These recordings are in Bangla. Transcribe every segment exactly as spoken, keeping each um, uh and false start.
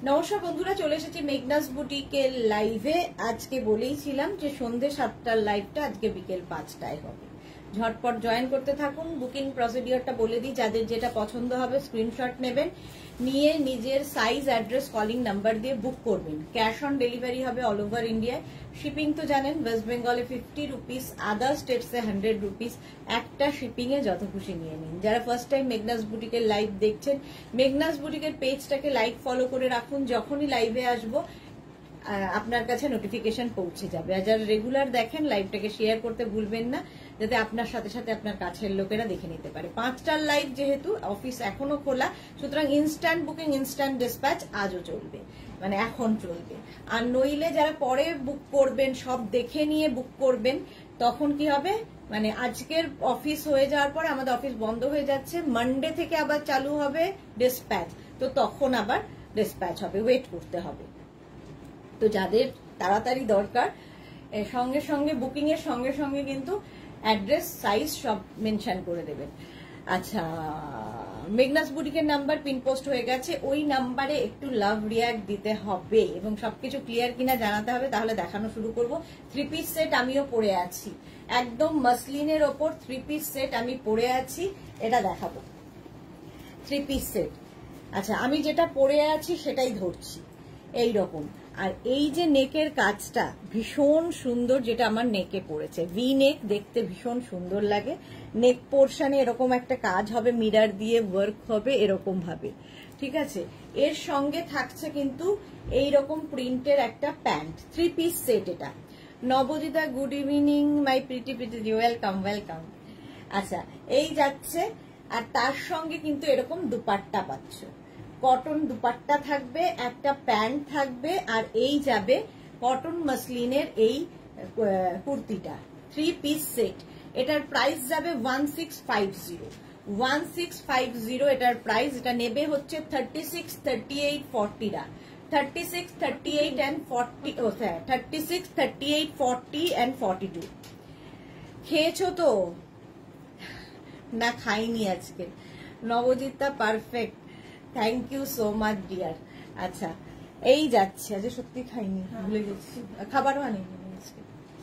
নমস্কার বন্ধুরা, চলে এসেছি মেঘনাস বুটিকের লাইভে। আজকে বলেইছিলাম যে সন্ধ্যে সাতটার লাইভটা আজকে বিকেল পাঁচটায় হবে। ঝটপট জয়েন করতে থাকুন। বুকিং প্রসিডিওরটা বলে দিই, যাদের যেটা পছন্দ হবে স্ক্রিনশট নেবেন, নিয়ে নিজের সাইজ, অ্যাড্রেস, কলিং নাম্বার দিয়ে বুক করবেন। ক্যাশ অন ডেলিভারি হবে অল ওভার ইন্ডিয়ায়। শিপিং তো জানেন, ওয়েস্ট বেঙ্গলে ফিফটি রুপিস, আদার স্টেটসে হান্ড্রেড রুপিস। একটা শিপিং এ যত খুশি নিয়ে নিন। যারা ফার্স্ট টাইম মেঘনাস বুটিকের লাইভ দেখছেন, মেঘনাস বুটিকের পেজটাকে লাইক ফলো করে রাখুন। যখনই লাইভে আসবো আপনার কাছে নোটিফিকেশন পৌঁছে যাবে। আর যারা রেগুলার দেখেন, লাইভটাকে শেয়ার করতে ভুলবেন না, যাতে আপনার সাথে সাথে আপনার কাছের লোকেরা দেখে নিতে পারে। পাঁচটার লাইভ যেহেতু, অফিস এখনো খোলা, সুতরাং ইনস্ট্যান্ট বুকিং, ইনস্ট্যান্ট ডিসপ্যাচ আজও চলবে, মানে এখন চলবে। আর নইলে যারা পরে বুক করবেন, সব দেখে নিয়ে বুক করবেন, তখন কি হবে, মানে আজকের অফিস হয়ে যাওয়ার পরে আমাদের অফিস বন্ধ হয়ে যাচ্ছে, মানডে থেকে আবার চালু হবে ডিসপ্যাচ, তো তখন আবার ডিসপ্যাচ হবে, ওয়েট করতে হবে। তো যাদের তাড়াতাড়ি দরকার, সঙ্গে সঙ্গে বুকিং এর সঙ্গে সঙ্গে কিন্তু অ্যাড্রেস, সাইজ সব মেনশন করে দেবেন। আচ্ছা, মেঘনাস বুটিকের নাম্বার পিন পোস্ট হয়ে গেছে, ওই নাম্বারে একটু লাভ রিয়াক্ট দিতে হবে এবং সবকিছু ক্লিয়ার কিনা জানাতে হবে, তাহলে দেখানো শুরু করব। থ্রি পিস সেট আমিও পরে আছি, একদম মাসলিনের ওপর থ্রি পিস সেট আমি পরে আছি, এটা দেখাবো। থ্রি পিস সেট, আচ্ছা আমি যেটা পরে আছি সেটাই ধরছি, এই রকম। আর এই যে নেকের কাজটা ভীষণ সুন্দর, যেটা আমার নেকে পড়েছে, ভি নেক, দেখতে ভীষণ সুন্দর লাগে। নেক পোর্শনে এরকম একটা কাজ হবে, মিরর দিয়ে ওয়ার্ক হবে এরকম ভাবে, ঠিক আছে। এর সঙ্গে থাকছে কিন্তু এই রকম প্রিন্টের একটা প্যান্ট, থ্রি পিস সেট এটা। Nabajita, good evening my pretty pretty, welcome welcome. আচ্ছা, এই যাচ্ছে, আর তার সঙ্গে কিন্তু এরকম দুপাট্টা পাচ্ছ, কটন দুপাট্টা থাকবে, একটা প্যান্ট থাকবে, আর এই যাবে কটন মাসলিনের এই কুর্তিটা। থ্রি পিস সেট, এটার প্রাইস যাবে one six five zero one six five zero এটার প্রাইস। এটা নেবে হচ্ছে থার্টি সিক্স থার্টি এইট ফর্টিরা, thirty six thirty eight and forty ও sir thirty six thirty eight forty and forty two. খেয়েছো তো? না খাইনি আজকে। Nabajita, perfect, thank you so much dear. আচ্ছা, এই যাচ্ছে, আজ সত্যি খাইনি, ভুলে গেছি, খাবারও আনিনি আজকে।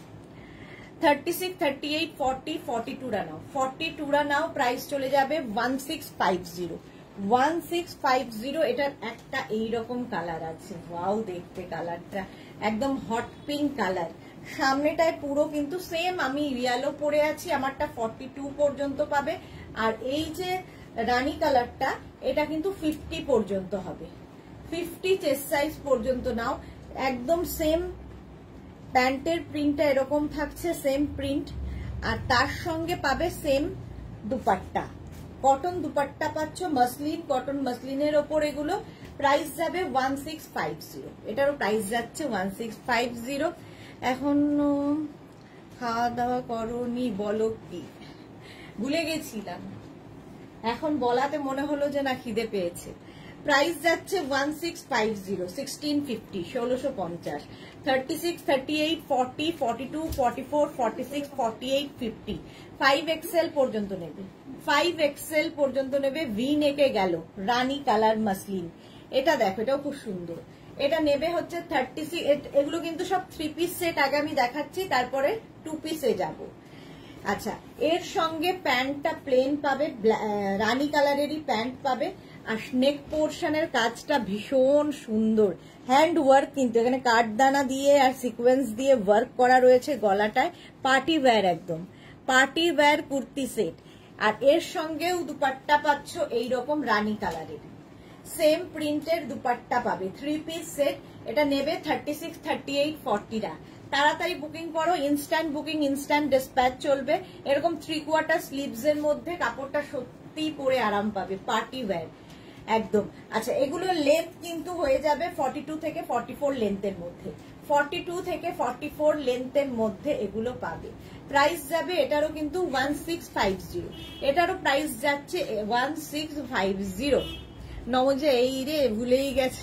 Thirty six thirty eight forty forty two রা নাও, ফর্টি টু রা নাও, প্রাইস চলে যাবে one six five zero one six five zero. এটার একটা এইরকম কালার আছে, ওয়াও দেখতে কালারটা একদম হট পিঙ্ক কালার। সামনেটায় পুরো কিন্তু সেম, আমি ইয়েলো পরে আছি, আমারটা ফর্টি টু পর্যন্ত পাবে। আর এই যে রানী কালারটা, এটা কিন্তু ফিফটি পর্যন্ত হবে, ফিফটি চেস্ট সাইজ পর্যন্ত নাও। একদম সেম প্যান্টের প্রিন্টটা এরকম থাকছে, সেম প্রিন্ট, আর তার সঙ্গে পাবে সেম দুপাট্টা, কটন দুপাট্টা পাচ্ছ, মাসলিন, কটন মাসলিনের ওপর এগুলো। প্রাইস যাবে ওয়ান সিক্স ফাইভ জিরো, এটারও প্রাইস যাচ্ছে ওয়ান সিক্স ফাইভ জিরো। এখন খাওয়া দাওয়া করনি, বলো কি? ভুলে গেছিলাম, এখন বলাতে মনে হলো যে না খিদে পেয়েছে। প্রাইস যাচ্ছে one six five zero sixteen fifty ষোলোশো পঞ্চাশ thirty six thirty eight forty forty two forty four forty six forty eight fifty five XL পর্যন্ত নেবে, ফাইভ এক্সেল পর্যন্ত নেবে। ভি নেকে গেল, রানী কালার মাসলিন, এটা দেখো, এটাও খুব সুন্দর। এটা নেবে হচ্ছে থার্টি সিক্স, এগুলো কিন্তু সব থ্রি পিস সেট আগে আমি দেখাচ্ছি, তারপরে টু পিসে যাবো। আচ্ছা, এর সঙ্গে প্যান্টটা প্লেন পাবে, রানী কালারেরই প্যান্ট পাবে, আর নেক পোর্শনের কাজটা ভীষণ সুন্দর, হ্যান্ড ওয়ার্ক কিন্তু, এখানে কাঠদানা দিয়ে আর সিকোয়েন্স দিয়ে ওয়ার্ক করা রয়েছে গলাটায়। পার্টি ওয়্যার, একদম পার্টি ওয়্যার কুর্তি সেট। আর এর সঙ্গেও দুপাট্টা পাচ্ছ এইরকম রানী কালারের, সেম প্রিন্টের দুপাট্টা পাবে, থ্রি পিস সেট। এটা নেবে থার্টি সিক্স থার্টি এইট ফর্টিরা। তাড়াতাড়ি বুকিং করো, ইনস্ট্যান্ট বুকিং, ইনস্ট্যান্ট ডিসপ্যাচ চলবে। এরকম থ্রি কোয়ার্টার স্লিভস এর মধ্যে কাপড়টা সত্যি পরে আরাম পাবে, পার্টি ওয়্যার একদম। আচ্ছা, এগুলোর লেন্থ কিন্তু হয়ে যাবে ফর্টি টু থেকে ফর্টি ফোর লেন্থের মধ্যে, ফর্টি টু থেকে ফর্টি ফোর লেন্থের মধ্যে এগুলো পাবে। প্রাইস যাবে এটারও কিন্তু ওয়ান সিক্স ফাইভ জিরো এটারও প্রাইস যাচ্ছে ওয়ান সিক্স ফাইভ জিরো নমজে, এই রে ভুলেই গেছে,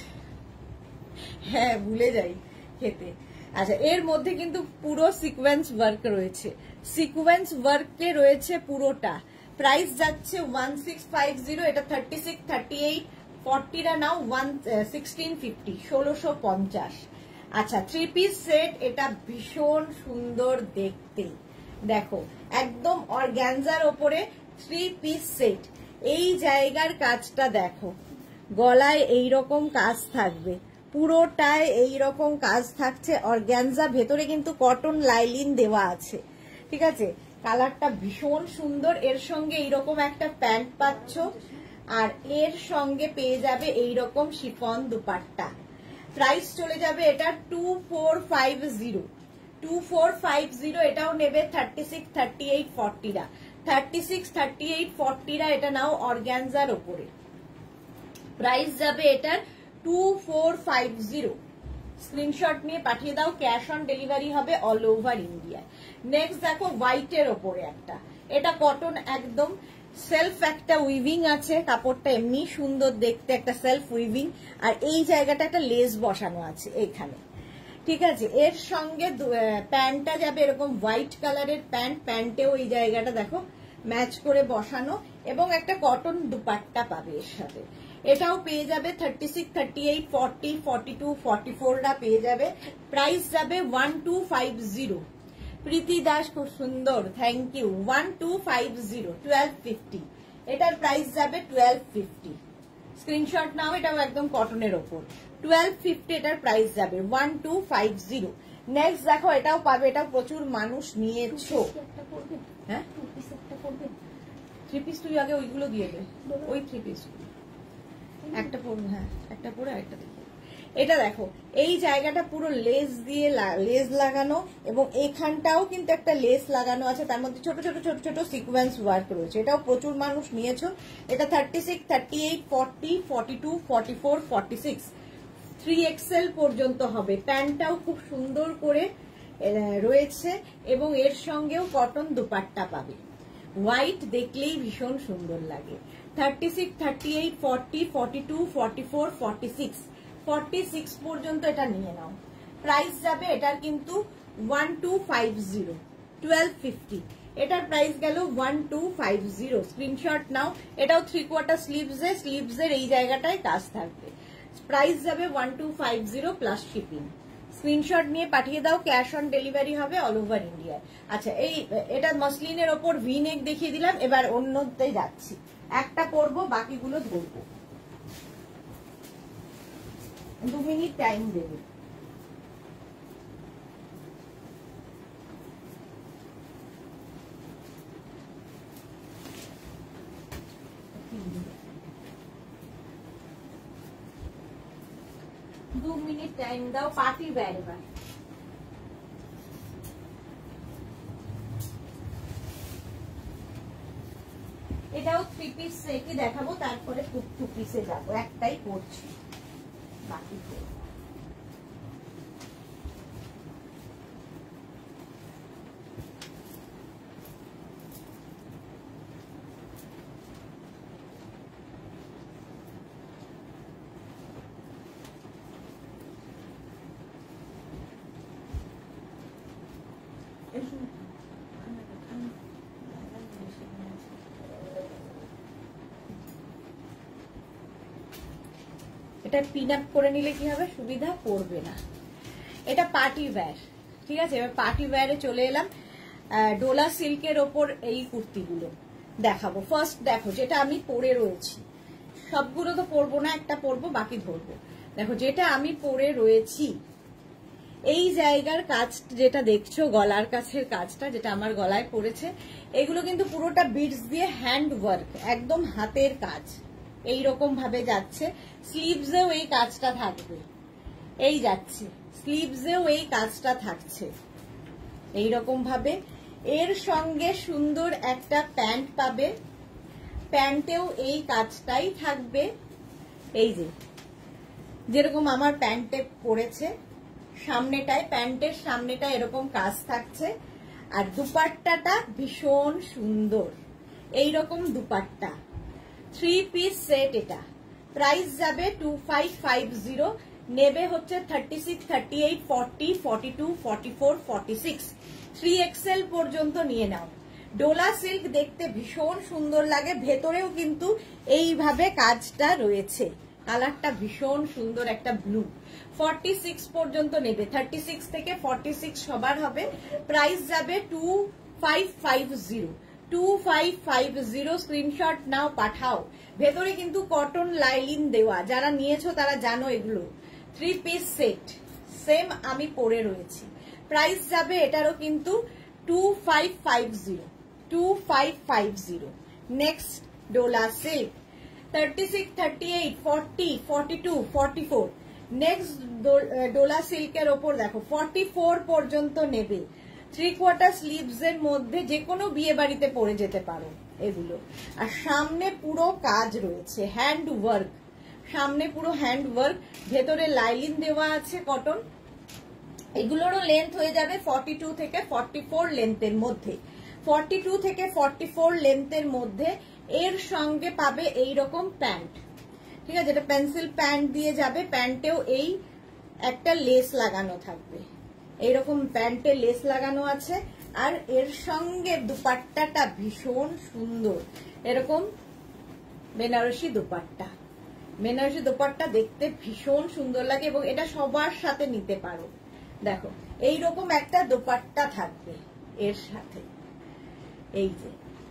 হ্যাঁ ভুলে যাই খেতে। আচ্ছা, এর মধ্যে কিন্তু পুরো সিকোয়েন্স ওয়ার্ক রয়েছে, সিকোয়েন্স ওয়ার্কে রয়েছে পুরোটা। প্রাইস যাচ্ছে ওয়ান সিক্স ফাইভ জিরো, এটা থার্টি সিক্স থার্টি এইট ফর্টিটা নাও ওয়ান সিক্সটিন ফিফটি ষোলোশো পঞ্চাশ। আচ্ছা থ্রি পিস সেট, এটা ভীষণ সুন্দর দেখতে, দেখো একদম অর্গ্যানজার ওপরে থ্রি পিস সেট। এই জায়গার কাজটা দেখো, গলায় এইরকম কাজ থাকবে, পুরোটায় এইরকম কাজ থাকছে অর্গ্যানজা, ভেতরে কিন্তু কটন লাইলিন দেওয়া আছে, ঠিক আছে। কালারটা ভীষণ সুন্দর। এর সঙ্গে এইরকম একটা প্যান্ট পাচ্ছ, আর এর সঙ্গে পেয়ে যাবে এইরকম শিফন দুপাট্টা। প্রাইস চলে যাবে এটা two four five zero two four five zero. এটাও নেবে থার্টি সিক্স থার্টি এইট ফর্টিরা, থার্টি সিক্স থার্টি এইট ফর্টিরা এটা নাও অর্গ্যানজার ওপরে। প্রাইস যাবে এটার two four five zero. Screenshot নিয়ে পাঠিয়ে দাও, ক্যাশ অন ডেলিভারি হবে অল ওভার ইন্ডিয়া। নেক্সট দেখো হোয়াইটের ওপরে একটা, এটা কটন একদম, সেলফ একটা উইভিং আছে, কাপড়টা এমনি সুন্দর দেখতে, একটা সেলফ উইভিং, আর এই জায়গাটা একটা লেস বসানো আছে এখানে, ঠিক আছে। এর সঙ্গে প্যান্টটা যাবে এরকম হোয়াইট কালারের প্যান্ট, প্যান্টেও এই জায়গাটা দেখো ম্যাচ করে বসানো, এবং একটা কটন দুপাট্টা পাবে এর সাথে। এটাও পেয়ে যাবে thirty six thirty eight forty forty two forty ফোরটা পেয়ে যাবে। প্রাইস যাবে one two five zero. Preeti Das খুব সুন্দর, thank you. One two five zero twelve fifty, এটার প্রাইস যাবে টুয়েলভ ফিফটি। স্ক্রিনশট নাও, এটাও একদম কটনের ওপর, টুয়েলভ ফিফটি এটার প্রাইস যাবে, one two five zero. Next দেখো এটাও পাবে, এটাও প্রচুর মানুষ নিয়েছো। হ্যাঁ থ্রি পিস তুই আগে ওইগুলো দিয়ে দে, ওই থ্রি পিস একটা পড়বে, হ্যাঁ একটা পরে আরেকটা দেখো। এটা দেখো এই জায়গাটা পুরো লেস দিয়ে লেস লাগানো, এবং এখানটাও কিন্তু একটা লেস লাগানো আছে, তার মধ্যে ছোট ছোট ছোট ছোট সিকোয়েন্স ওয়ার্ক রয়েছে। এটাও প্রচুর মানুষ নিয়েছো। এটা thirty six thirty eight forty forty two forty four forty six three XL পর্যন্ত হবে। প্যান্টটাও খুব সুন্দর করে রয়েছে, এবং এর সঙ্গেও কটন দুপাট্টা পাবে। হোয়াইট দেখলেই ভীষণ সুন্দর লাগে। Thirty six thirty eight forty forty two forty four forty six forty six পর্যন্ত এটা নিয়ে নাও। প্রাইস যাবে এটার কিন্তু one two five zero twelve fifty. এটার প্রাইস গেল one two five zero. Screenshot নাও। এটাও থ্রি কোয়ার্টার স্লিভসে, স্লিভসের এই জায়গাটায় কাজ থাকবে। প্রাইস যাবে one two five zero plus shipping. Screenshot নিয়ে পাঠিয়ে দাও, ক্যাশ অন ডেলিভারি হবে অল ওভার ইন্ডিয়ায়। আচ্ছা এই এটা মসলিনের ওপর ভি নেক দেখিয়ে দিলাম, এবার অন্যতে যাচ্ছি। একটা পরবো, বাকিগুলো ধরবো, দু মিনিট টাইম দেবে। দু মিনিট টাইম দাও, পার্টি ওয়্যার এবার। এটাও থ্রি পিস সেটই দেখাবো, তারপরে টু পিসে যাবো। একটাই করছি, বাকি এটা পিন আপ করে নিলে কি হবে, সুবিধা পড়বে না। এটা পার্টি ওয়্যার, ঠিক আছে। এবার পার্টি ওয়্যারে চলে এলাম। ডোলা সিল্কের ওপর এই কুর্তিগুলো দেখাবো। ফার্স্ট দেখো যেটা আমি পরে রয়েছি, সবগুলো তো পরবো না, একটা পরবো, বাকি ধরবো। দেখো যেটা আমি পরে রয়েছি, এই জায়গার কাজ যেটা দেখছো, গলার কাছের কাজটা যেটা আমার গলায় পড়েছে, এগুলো কিন্তু পুরোটা বিডস দিয়ে হ্যান্ড ওয়ার্ক, একদম হাতের কাজ। এইরকম ভাবে যাচ্ছে। স্লিভসেও এই কাজটা থাকবে, এই যাচ্ছে স্লিভসেও এই কাজটা থাকছে এইরকম ভাবে। এর সঙ্গে সুন্দর একটা প্যান্ট পাবে, প্যান্টেও এই কাজটাই থাকবে। এই যে যেরকম আমার প্যান্টে পড়েছে, সামনেটায় প্যান্টের সামনেটা এরকম কাজ থাকছে, আর দুপাট্টাটা ভীষণ সুন্দর, এইরকম দুপাট্টা। থ্রি পিস সেট এটা। প্রাইস যাবে টু ফাইভ ফাইভ জিরো। নেবে হচ্ছে thirty six thirty eight forty forty two forty four forty six three XL পর্যন্ত নিয়ে নাও। ডোলা সিল্ক দেখতে ভীষণ সুন্দর লাগে, ভেতরেও কিন্তু এইভাবে কাজটা রয়েছে, কালারটা ভীষণ সুন্দর একটা ব্লু। ফর্টি সিক্স পর্যন্ত নেবে, থার্টি সিক্স থেকে ফর্টি সিক্স সবার হবে। প্রাইস যাবে two five five zero, two five five zero. Screenshot নাও, পাঠাও। ভেতরে কিন্তু কটন লাইলিন দেওয়া, যারা নিয়েছো তারা জানো এগুলো। থ্রি পিস সেট, সেম আমি পরে রয়েছি। প্রাইস যাবে এটারও কিন্তু two five five zero, two five five zero. Next Dola silk, thirty six, thirty eight, forty, forty two, forty four. Next Dola সিল্কের ওপর দেখো ফর্টি ফোর পর্যন্ত নেবে। থ্রি কোয়ার্টার স্লিভস এর মধ্যে যে কোনো বিয়ে বাড়িতে পরে যেতে পারো এগুলো। আর সামনে পুরো কাজ রয়েছে, হ্যান্ড ওয়ার্ক, সামনে পুরো হ্যান্ড ওয়ার্ক, ভেতরে লাইলিন দেওয়া আছে কটন। এগুলোরও লেন্থ হয়ে যাবে ফর্টি টু থেকে ফর্টি ফোর লেন্থের মধ্যে, ফর্টি টু থেকে ফর্টি ফোর লেন্থের মধ্যে। এর সঙ্গে পাবে এই রকম প্যান্ট, ঠিক আছে, এটা পেন্সিল প্যান্ট দিয়ে যাবে। প্যান্টেও এই একটা লেস লাগানো থাকবে, এইরকম প্যান্টে লেস লাগানো আছে। আর এর সঙ্গে দুপাট্টাটা ভীষণ সুন্দর, এরকম বেনারসি দুপাট্টা, বেনারসি দুপাট্টা দেখতে ভীষণ সুন্দর লাগে এবং এটা সবার সাথে নিতে পারো। দেখো এইরকম একটা দুপাট্টা থাকবে এর সাথে। এই যে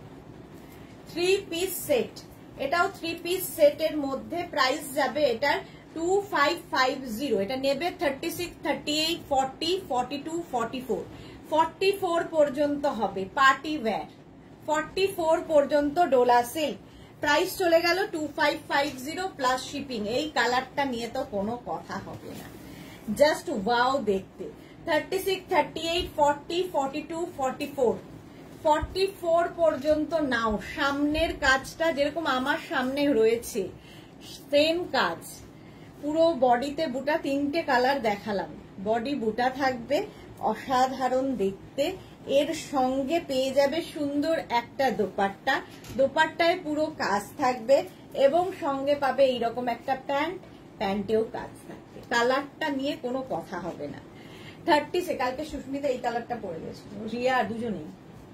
থ্রি পিস সেট, এটাও থ্রি পিস সেটের মধ্যে। প্রাইস যাবে এটার টু ফাইভ ফাইভ জিরো। এটা নেবে thirty six, thirty eight, forty, forty two, forty four, forty four পর্যন্ত হবে পার্টি ওয়্যার। ফর্টি ফোর পর্যন্ত ডোলা সিল্ক। প্রাইস চলে গেল two five five zero plus shipping. এই কালারটা নিয়ে তো কোনো কথা হবে না, জাস্ট ওয়াও দেখতে। Thirty six, thirty eight, forty, forty two, forty four, forty four পর্যন্ত নাও। সামনের কাজটা যেরকম আমার সামনে রয়েছে সেম কাজ, পুরো বডিতে বুটা, তিনটে কালার দেখালাম, বডি বুটা থাকবে, অসাধারণ দেখতে। এর সঙ্গে পেয়ে যাবে সুন্দর একটা দোপাট্টা, দোপাট্টায় পুরো কাজ থাকবে এবং সঙ্গে পাবে এইরকম একটা প্যান্ট, প্যান্টেও কাজ থাকবে। কালারটা নিয়ে কোনো কথা হবে না। থার্টি সে কালকে সুস্মিতা এই কালারটা পরে গেছিল, রিয়া দুজনেই,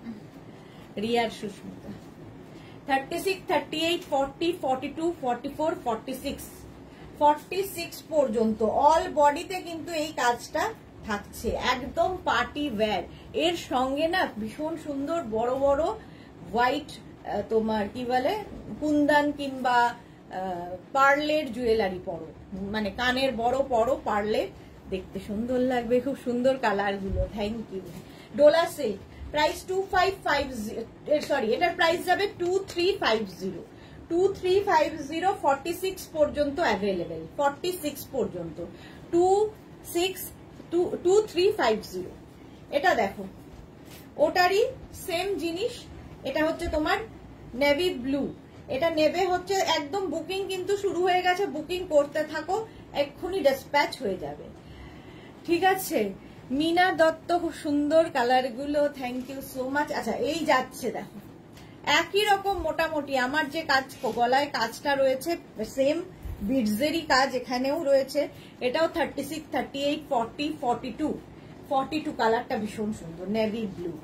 রিয়ার Susmita. Thirty six, thirty eight, forty, forty two, forty four, forty six, forty six পর্যন্ত অল বডিতে কিন্তু এই কাজটা থাকছে, একদম পার্টি ওয়্যার। এর সঙ্গে না ভীষণ সুন্দর বড় বড় হোয়াইট তোমার কি বলে কুন্দান কিংবা পার্লের জুয়েলারি পরো, মানে কানের বড় পরো পার্লের, দেখতে সুন্দর লাগবে, খুব সুন্দর কালার গুলো। Thank you. Dola silk, price two five five zero, sorry এটার প্রাইস যাবে two three five zero, two three five zero. Forty six পর্যন্ত অ্যাভেলেবেল, ফর্টি সিক্স পর্যন্ত, two six two three five zero. এটা দেখো ওটারই সেম জিনিস, এটা হচ্ছে তোমার নেভি ব্লু। এটা নেবে হচ্ছে একদম বুকিং কিন্তু শুরু হয়ে গেছে, বুকিং করতে থাকো, এক্ষুনি ডিসপ্যাচ হয়ে যাবে, ঠিক আছে। মিনা দত্ত, খুব সুন্দর কালার গুলো, থ্যাংক ইউ সো মাচ। আচ্ছা এই যাচ্ছে দেখো একই রকম মোটামুটি আমার যে কাজ গলায় কাজটা রয়েছে সেম বিডসেরই কাজ এখানেও রয়েছে। এটাও thirty six, thirty eight, forty, forty two, forty two. কালারটা ভীষণ সুন্দর, নেভি ব্লু।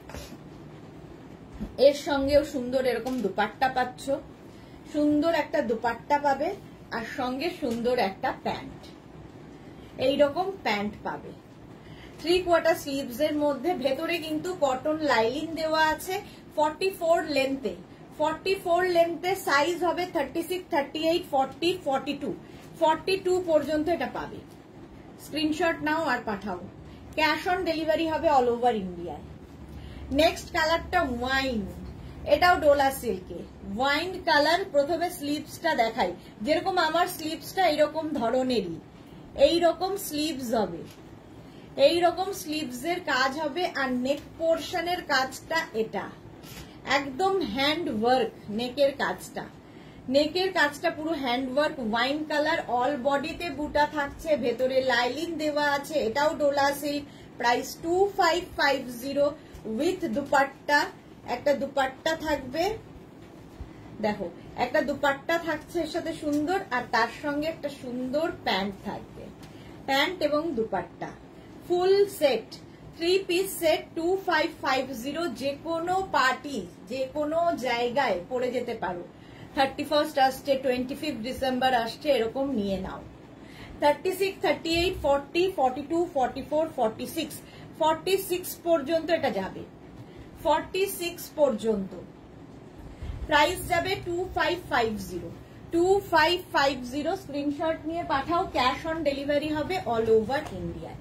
এর সঙ্গেও সুন্দর এরকম দুপাট্টা পাচ্ছ, সুন্দর একটা দুপাট্টা পাবে আর সঙ্গে সুন্দর একটা প্যান্ট, এইরকম প্যান্ট পাবে। থ্রি কোয়ার্টার স্লিভস এর মধ্যে, ভেতরে কিন্তু কটন লাইলিন দেওয়া আছে। ফর্টি ফোর লেন্থে, ফর্টি ফোর লেন্থে সাইজ হবে thirty six, thirty eight, forty, forty two, forty two পর্যন্ত এটা পাবে। স্ক্রিনশট নাও আর পাঠাও, ক্যাশ অন ডেলিভারি হবে অল ওভার ইন্ডিয়ায়। নেক্সট কালারটা ওয়াইন, এটাও ডোলা সিল্কে ওয়াইন কালার। প্রথমে স্লিভসটা দেখাই, যেরকম আমার স্লিভসটা এইরকম ধরনেরই, এইরকম স্লিভস হবে, এইরকম স্লিভস এর কাজ হবে। আর নেক পোর্শনের কাজটা এটা একদম হ্যান্ড ওয়ার্ক, নেকের কাজটা, নেকের কাজটা পুরো hand work, wine colour. All বডিতে বুটা থাকছে, ভেতরে লাইলিন দেওয়া আছে। এটাও Dola silk, price two five five zero with dupatta. একটা দুপাট্টা থাকবে, দেখো একটা দুপাট্টা থাকছে এর সাথে সুন্দর, আর তার সঙ্গে একটা সুন্দর প্যান্ট থাকবে, প্যান্ট এবং dupatta full set. Three piece set two five five zero. যে কোনো পার্টি যে কোনো জায়গায় পরে যেতে পারো। থার্টি ফার্স্ট আসছে, টোয়েন্টি ফিফথ ডিসেম্বর আসছে, এরকম নিয়ে নাও। Thirty six, thirty eight, forty, forty two, forty four, forty six, forty six পর্যন্ত এটা যাবে, ফর্টি সিক্স পর্যন্ত। প্রাইস যাবে two five five zero, two five five zero. Screenshot নিয়ে পাঠাও, ক্যাশ অন ডেলিভারি হবে অল ওভার ইন্ডিয়ায়।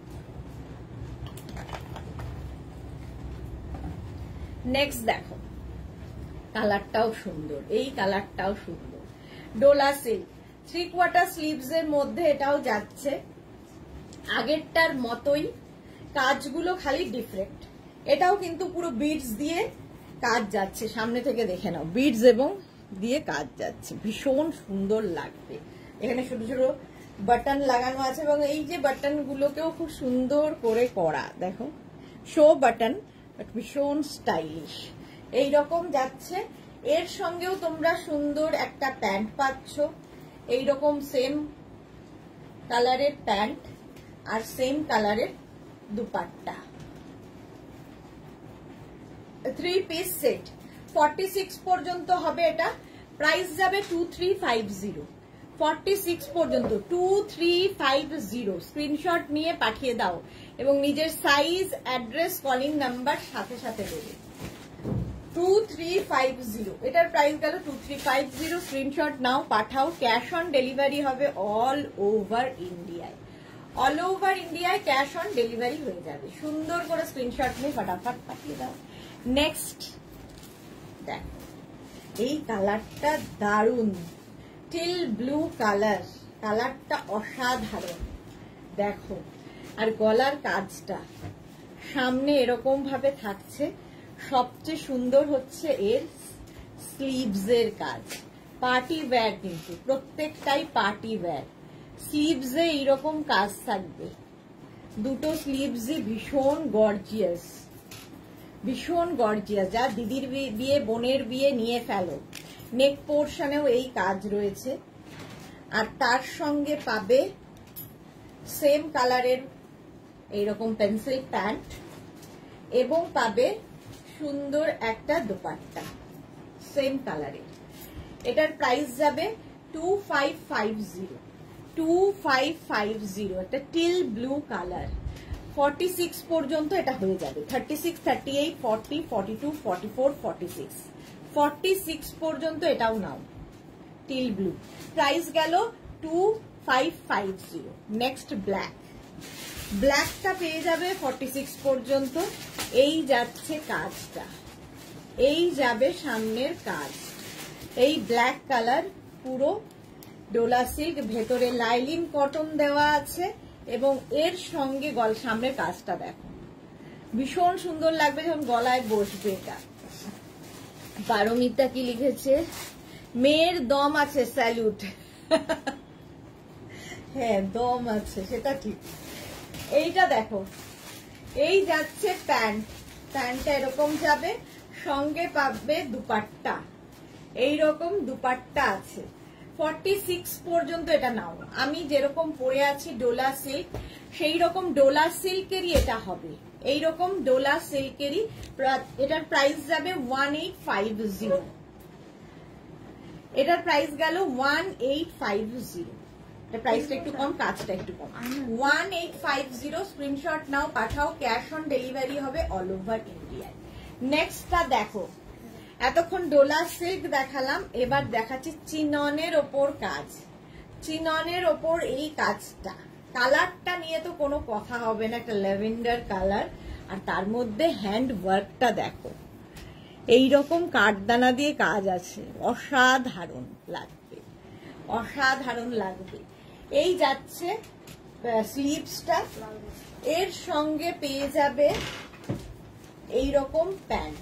নেক্সট দেখো, কালারটাও সুন্দর, এই কালারটাও সুন্দর, Dola silk, three quarter sleeves এর মধ্যে এটাও যাচ্ছে, আগেরটার মতোই, কাজগুলো খালি ডিফারেন্ট। এটাও কিন্তু পুরো বিডস দিয়ে কাজ যাচ্ছে, সামনে থেকে দেখে নাও, বিডস এবং দিয়ে কাজ যাচ্ছে, ভীষণ সুন্দর লাগবে। এখানে ছোট ছোট বাটন লাগানো আছে এবং এই যে বাটন গুলোকেও খুব সুন্দর করে করা, দেখো শো বাটন, ভীষণ স্টাইলিশ এইরকম যাচ্ছে। এর সঙ্গেও তোমরা সুন্দর একটা প্যান্ট পাচ্ছ, এইরকম সেম কালারের প্যান্ট আর সেম কালারের dupatta, three piece set, forty six পর্যন্ত হবে এটা। প্রাইস যাবে two three five zero, forty six পর্যন্ত, two three five zero. Screenshot নিয়ে পাঠিয়ে দাও এবং নিজের সাইজ, অ্যাড্রেস, কলিং নাম্বার সাথে সাথে দেবে। টু থ্রি ফাইভ জিরো, এটার প্রাইস গেল two three five zero. Screenshot নাও, পাঠাও, ক্যাশ অন ডেলিভারি হবে অল ওভার ইন্ডিয়ায়, অল ওভার ইন্ডিয়ায় ক্যাশ অন ডেলিভারি হয়ে যাবে। সুন্দর করে স্ক্রিনশট নিয়ে ফটাফট পাঠিয়ে দাও। নেক্সট দেখ, এই কালারটা দারুন, টিল ব্লু কালার, কালারটা অসাধারণ দেখো। আর গলার কাজটা সামনে এরকম ভাবে থাকছে, সবচেয়ে সুন্দর হচ্ছে এর স্লিভস এর কাজ, পার্টি ওয়্যার, কিন্তু প্রত্যেকটাই পার্টি ওয়্যার। স্লিভসে এইরকম কাজ থাকবে, দুটো স্লিভসই ভীষণ গর্জিয়াস, ভীষণ গর্জিয়াস। যা দিদির বিয়ে, বোনের বিয়ে নিয়ে ফেলো। নেক পোর্শনেও এই কাজ রয়েছে, আর তার সঙ্গে পাবে সেম কালারের এইরকম পেন্সিল প্যান্ট এবং পাবে সুন্দর একটা দুপাট্টা সেম কালারের। এটার প্রাইস যাবে two five five zero, two five five zero. একটা teal blue colour, forty six পর্যন্ত এটা হয়ে যাবে, thirty six, thirty eight, forty, forty two, forty four, forty six, forty six পর্যন্ত এটাও নাও, টিল ব্লু। প্রাইস গেল two five five zero. Next black, ব্ল্যাকটা পেয়ে যাবে ফর্টি সিক্স পর্যন্ত। এই যাচ্ছে কাজটা, এই যাবে সামনের কাজ, এই ব্ল্যাক কালার পুরো ডোলা সিল্ক, ভেতরে লাইলিন কটন দেওয়া আছে এবং এর সঙ্গে গল সামনের কাজটা দেখো, ভীষণ সুন্দর লাগবে যখন গলায় বসবে। এটা পারমিতা কি লিখেছে, মেয়ের দম আছে, স্যালুট। হ্যাঁ দম আছে, সেটা ঠিক। এইটা দেখো, এই যাচ্ছে প্যান্ট, প্যান্টটা এরকম যাবে, সঙ্গে পাবে দুপাট্টা, এইরকম দুপাট্টা আছে। ফর্টি সিক্স পর্যন্ত এটা নাও। আমি যেরকম পরে আছি ডোলা সিল্ক, সেই রকম ডোলা সিল্কেরই এটা হবে, এইরকম ডোলা সিল্কেরই। এটার প্রাইস যাবে ওয়ান এইট ফাইভ জিরো, এটার প্রাইস গেল ওয়ান এইট ফাইভ জিরো। প্রাইসটা একটু কম, কাজটা একটু কম, one eight five zero. Screenshot নাও, পাঠাও, ক্যাশ অন ডেলিভারি হবে অল ওভার ইন্ডিয়ায়। নেক্সটটা দেখো, এতক্ষণ ডোলা সিল্ক দেখালাম, এবার দেখাচ্ছি চিননের ওপর কাজ, চিননের ওপর এই কাজটা। কালারটা নিয়ে তো কোনো কথা হবে না, একটা ল্যাভেন্ডার কালার, আর তার মধ্যে হ্যান্ড ওয়ার্কটা দেখো, এইরকম কাঠদানা দিয়ে কাজ আছে, অসাধারণ লাগবে, অসাধারণ লাগবে। এই যাচ্ছে স্লিভসটা, এর সঙ্গে পেয়ে যাবে এইরকম প্যান্ট,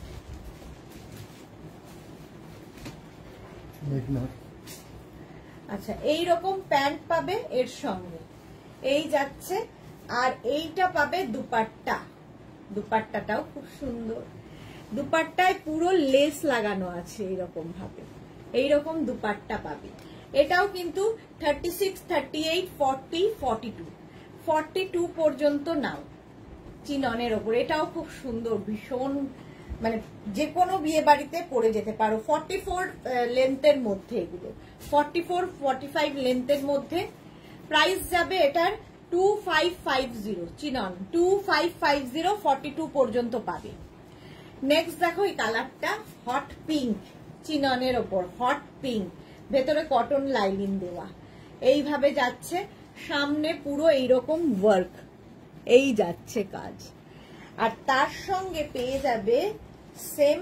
আচ্ছা এইরকম প্যান্ট পাবে এর সঙ্গে, এই যাচ্ছে। আর এইটা পাবে দুপাট্টা, দুপাট্টাটাও খুব সুন্দর, দুপাট্টায় পুরো লেস লাগানো আছে এইরকম ভাবে, এইরকম দুপাট্টা পাবে। এটাও কিন্তু thirty six, thirty eight, forty, forty two, forty two পর্যন্ত নাও চিননের ওপর। এটাও খুব সুন্দর, ভীষণ মানে যে কোনো বিয়ে বাড়িতে পরে যেতে পারো। ফর্টি ফোর লেন্থের মধ্যে, এগুলো ফর্টি ফোর ফর্টি ফাইভ লেন্থের মধ্যে। প্রাইস যাবে এটার two five five zero, chinon two five five zero, forty two পর্যন্ত পাবে। নেক্সট দেখো এই কালারটা হট পিঙ্ক, চিননের ওপর হট পিঙ্ক, ভেতরে কটন লাইনিং দেওয়া, এইভাবে যাচ্ছে, সামনে পুরো এইরকম ওয়ার্ক, এই যাচ্ছে কাজ। আর তার সঙ্গে পেয়ে যাবে সেম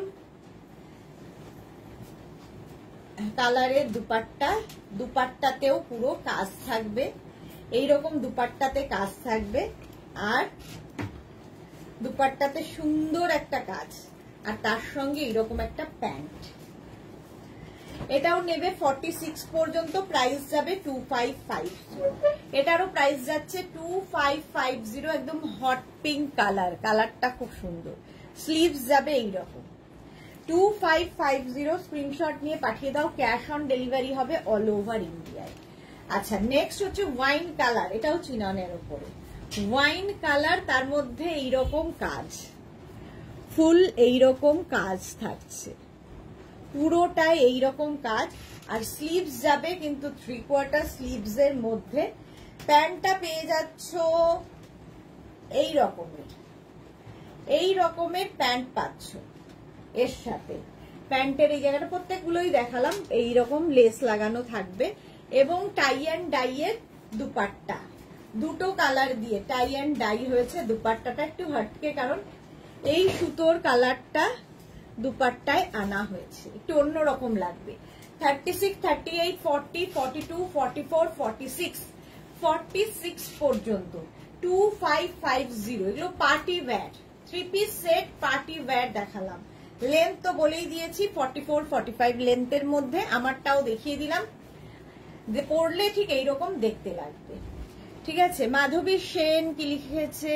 কালারের দুপাট্টা, দুপাট্টাতেও পুরো কাজ থাকবে, এইরকম দুপাট্টাতে কাজ থাকবে, আর দুপাট্টাতে সুন্দর একটা কাজ, আর তার সঙ্গে এইরকম একটা প্যান্ট। এটাও নেবে ফর্টি সিক্স পর্যন্ত, প্রাইস যাবে টু ফাইভ ফাইভ। এটারও প্রাইস যাচ্ছে টু ফাইভ ফাইভ জিরো, একদম হট পিঙ্ক কালার, কালারটা খুব সুন্দর। স্লিভস যাবে এইরকম, two five five zero. Screenshot নিয়ে পাঠিয়ে দাও, ক্যাশ অন ডেলিভারি হবে অল ওভার ইন্ডিয়ায়। আচ্ছা, নেক্সট হচ্ছে ওয়াইন কালার, এটাও চিননের উপরে ওয়াইন কালার, তার মধ্যে এইরকম কাজ, ফুল এইরকম কাজ থাকছে, পুরোটাই এইরকম কাজ। আর স্লিভস যাবে কিন্তু থ্রি কোয়ার্টার স্লিভস এর মধ্যে। প্যান্টটা পেয়ে যাচ্ছ এই রকমের, এই রকমের প্যান্ট পাচ্ছ এর সাথে। প্যান্টের এই জায়গাটা প্রত্যেকগুলোই দেখালাম, এইরকম লেস লাগানো থাকবে, এবং টাই অ্যান্ড ডাই এর দুপাট্টা, দুটো কালার দিয়ে টাই অ্যান্ড ডাই হয়েছে। দুপাট্টাটা একটু হটকে, কারণ এই সুতোর কালারটা দুপাট্টায় আনা হয়েছে, একটু অন্যরকম লাগবে। Thirty six thirty eight forty forty two forty four forty six forty six পর্যন্ত টু ফাইভ ফাইভ জিরো। এগুলো party wear, three piece set party wear দেখালাম। লেন্থ তো বলেই দিয়েছি ফর্টি ফোর ফর্টি ফাইভ লেন্থের মধ্যে। আমারটাও দেখিয়ে দিলাম, যে পরলে ঠিক এইরকম দেখতে লাগবে। ঠিক আছে, মাধবী সেন কি লিখেছে,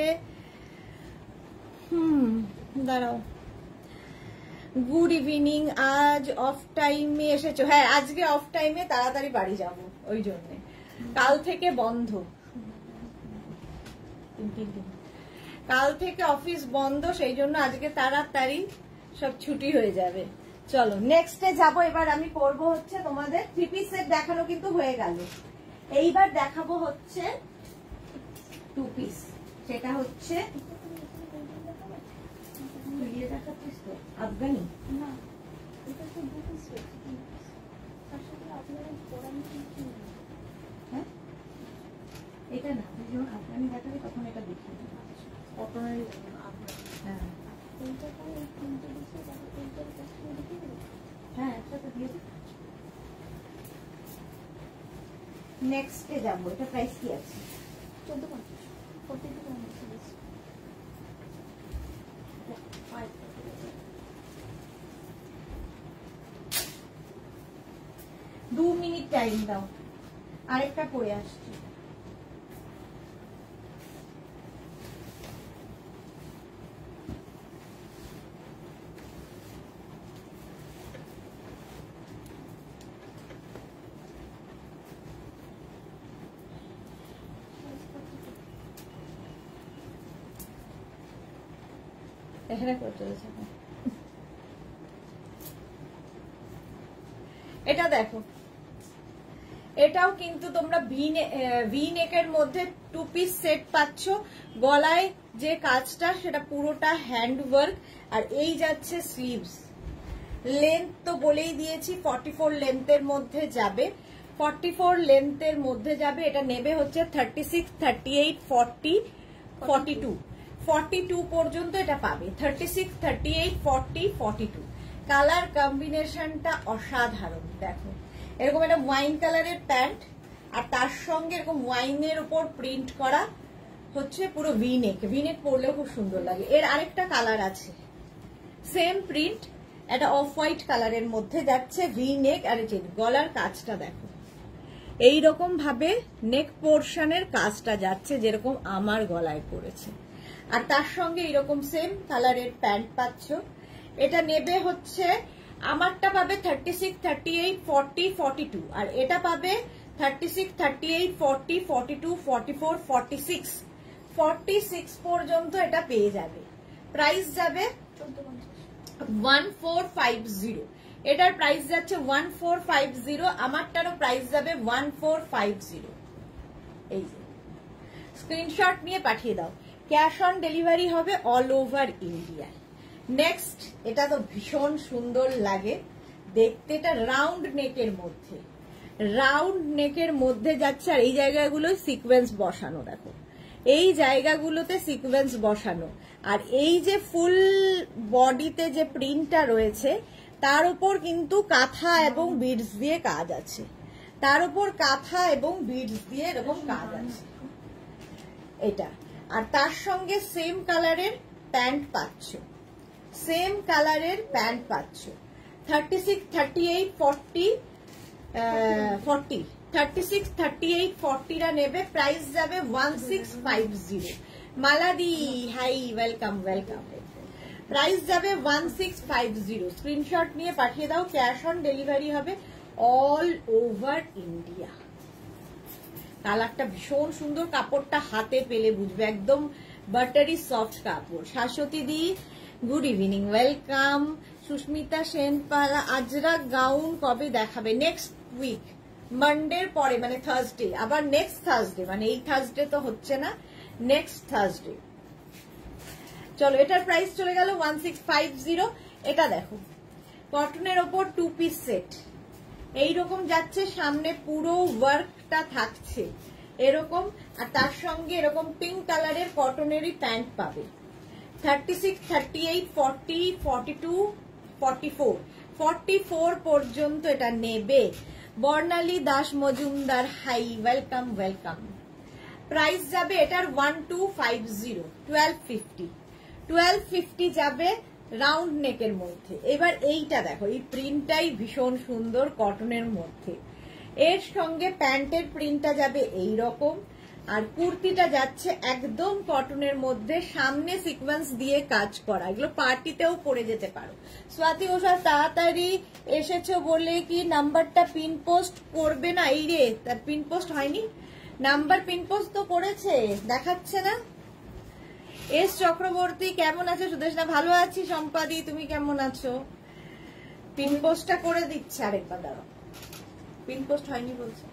হুম দাঁড়াও, গুড ইভিনিং, আজ অফ টাইমে এসেছো? হ্যাঁ, আজকে অফ টাইমে, তাড়াতাড়ি বাড়ি যাব, ওই জন্য। কাল থেকে বন্ধ, কাল থেকে অফিস বন্ধ, সেই জন্য আজকে তাড়াতাড়ি সব ছুটি হয়ে যাবে। চলো নেক্সটে যাবো। এবার আমি করব হচ্ছে তোমাদের থ্রি পিস সেট দেখানো কিন্তু হয়ে গেল, এইবার দেখাবো হচ্ছে টু পিস। সেটা হচ্ছে আফগানি, হ্যাঁ এটা না, যখন আফগানি দেখাবে তখন এটা দেখিয়ে দেবো। হ্যাঁ একসাথে দিয়ে দিই। নেক্সটে যাবো, এটা প্রাইস কি আছে? চোদ্দ পঞ্চাশ, ফোর্টি টু পঞ্চাশ। দু মিনিট টাইম দাও, আরেকটা পরে আসছি। এখানে করে চলেছে, এটা দেখো, এটাও কিন্তু তোমরা ভি নেকের মধ্যে টু পিস সেট পাচ্ছ। গলায় যে কাজটা সেটা পুরোটা হ্যান্ড ওয়ার্ক, আর এই যাচ্ছে স্লিভস। লেন্থ তো বলেই দিয়েছি ফর্টি ফোর লেন্থের মধ্যে যাবে, ফর্টি ফোর লেন্থের মধ্যে যাবে। এটা নেবে হচ্ছে thirty six thirty eight forty forty two forty two পর্যন্ত এটা পাবে। Thirty six thirty eight forty forty two. Colour কম্বিনেশনটা অসাধারণ। দেখো এরকম একটা ওয়াইন কালারের প্যান্ট, আর তার সঙ্গে এরকম ওয়াইনের উপর প্রিন্ট করা হচ্ছে পুরো ভিনেক। ভিনেক পরলেও খুব সুন্দর লাগে। এর আরেকটা কালার আছে, সেম প্রিন্ট, একটা অফ হোয়াইট কালারের মধ্যে যাচ্ছে, ভিনেক। আর এই গলার কাজটা দেখো, এইরকম ভাবে নেক পোর্শনের কাজটা যাচ্ছে, যেরকম আমার গলায় পড়েছে। আর তার সঙ্গে এইরকম সেম কালারের প্যান্ট পাচ্ছ। এটা নেবে হচ্ছে, আমারটা পাবে thirty six thirty eight forty forty two, আর এটা পাবে thirty six thirty eight forty forty two forty four forty six forty six পর্যন্ত এটা পেয়ে যাবে। প্রাইস যাবে ওয়ান ফোর ফাইভ জিরো, এটার প্রাইস যাচ্ছে ওয়ান ফোর ফাইভ জিরো, আমারটারও প্রাইস যাবে ওয়ান ফোর ফাইভ জিরো। এই যে স্ক্রিনশট নিয়ে পাঠিয়ে দাও, ক্যাশ অন ডেলিভারি হবে অল ওভার ইন্ডিয়ায়। নেক্সট, এটা তো ভীষণ সুন্দর লাগে দেখতে, এটা রাউন্ড নেকের মধ্যে, রাউন্ড নেকের মধ্যে যাচ্ছে, আর এই জায়গাগুলো সিকোয়েন্স বসানো, দেখো এই জায়গাগুলোতে সিকোয়েন্স বসানো, আর এই যে ফুল বডিতে যে প্রিন্টটা রয়েছে তার উপর কিন্তু কাঁথা এবং বিডস দিয়ে কাজ আছে, তার উপর কাঁথা এবং বিডস দিয়ে এরকম কাজ আছে এটা। আর তার সঙ্গে সেম কালারের প্যান্ট পাচ্ছ, সেম কালারের প্যান্ট পাচ্ছ। Thirty six thirty eight forty forty thirty six thirty eight ফর্টিরা নেবে, প্রাইস যাবে ওয়ান সিক্স ফাইভ জিরো। মালাদি হাই, ওয়েলকাম ওয়েলকাম। প্রাইস যাবে one six five zero. Screenshot নিয়ে পাঠিয়ে দাও, ক্যাশ অন ডেলিভারি হবে অল ওভার ইন্ডিয়া। কালারটা ভীষণ সুন্দর, কাপড়টা হাতে পেলে বুঝবে, একদম বাটারি সফট কাপড়। Shashwati di good evening, welcome. Susmita Sen পালা, আজরা গাউন কবে দেখাবে? নেক্সট উইক, মানডের পরে, মানে থার্সডে, আবার নেক্সট থার্সডে, মানে এই থার্সডে তো হচ্ছে না, নেক্সট থার্সডে। চলো, এটার প্রাইস চলে গেল ওয়ান সিক্স ফাইভ জিরো। এটা দেখো, কটনের ওপর টু পিস সেট, এইরকম যাচ্ছে, সামনে পুরো ওয়ার্কটা থাকছে এরকম, আর তার সঙ্গে এরকম পিঙ্ক কালারের কটনেরই প্যান্ট পাবে। Thirty six thirty eight forty forty two forty four forty four পর্যন্ত এটা নেবে। Barnali Das Majumdar hi, welcome welcome. Price যাবে এটার one two five zero, twelve fifty twelve fifty যাবে রাউন্ড নেকের মধ্যে। এবার এইটা দেখো, এই প্রিন্টটাই ভীষণ সুন্দর কটনের মধ্যে, এর সঙ্গে প্যান্টের প্রিন্টটা যাবে এই রকম, আর কুর্তিটা যাচ্ছে একদম কটনের মধ্যে, সামনে সিকোয়েন্স দিয়ে কাজ করা, এগুলো পার্টিতেও পরে যেতে পারো। স্বাতি ওষা তাড়াতাড়ি এসেছো বলে কি নাম্বারটা পিন পোস্ট করবে না? এই রে, তার পিন পোস্ট হয়নি, নাম্বার পিন পোস্ট তো করেছে, দেখাচ্ছে না। এস চক্রবর্তী কেমন আছো? সুদেশ না, ভালো আছি। সম্পাদি তুমি কেমন আছো? পিন পোস্টটা করে দিচ্ছে, আরেকবার দাঁড়াও, পিন পোস্ট হয়নি বলছে।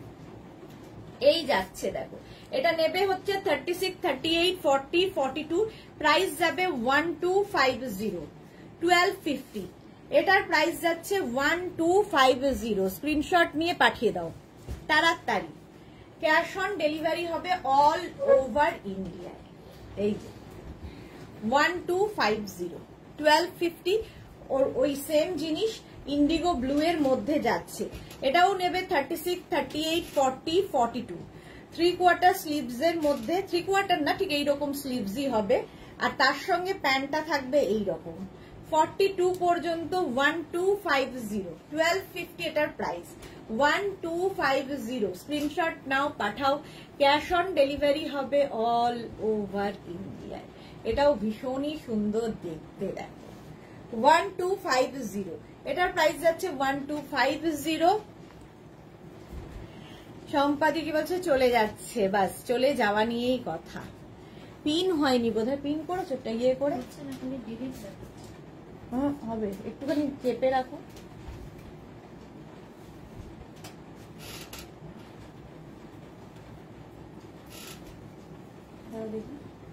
এই যাচ্ছে দেখো, এটা নেবে হচ্ছে thirty six thirty eight forty forty two, price যাবে one two five zero, twelve fifty. এটার প্রাইস যাচ্ছে one two five zero. Screenshot নিয়ে পাঠিয়ে দাও তাড়াতাড়ি, ক্যাশ অন ডেলিভারি হবে অল ওভার ইন্ডিয়ায়। এই যে one two five zero, twelve fifty. ওই সেম জিনিস ইন্ডিগো ব্লু এর মধ্যে যাচ্ছে, এটাও নেবে thirty six thirty eight forty forty two. Three quarter sleeves এর মধ্যে, থ্রি কোয়ার্টার না, ঠিক এইরকম স্লিভসই হবে, আর তার সঙ্গে প্যান্টটা থাকবে এইরকম। ফর্টি টু পর্যন্ত one two five zero, twelve fifty এটার price, one two five zero. Screenshot নাও, পাঠাও, ক্যাশ অন ডেলিভারি হবে অল ওভার ইন্ডিয়ায়। এটাও ভীষণই সুন্দর দেখতে, দেখো ওয়ান টু ফাইভ জিরো, এটার প্রাইস যাচ্ছে ওয়ান টু ফাইভ জিরো। সম্পাদি কি বলছে? চলে যাচ্ছে, বাস চলে যাওয়া নিয়েই কথা। পিন হয়নি বোধহয়, পিন করেছো একটা ইয়ে করে, হ্যাঁ হবে, একটুখানি চেপে রাখো। দেখি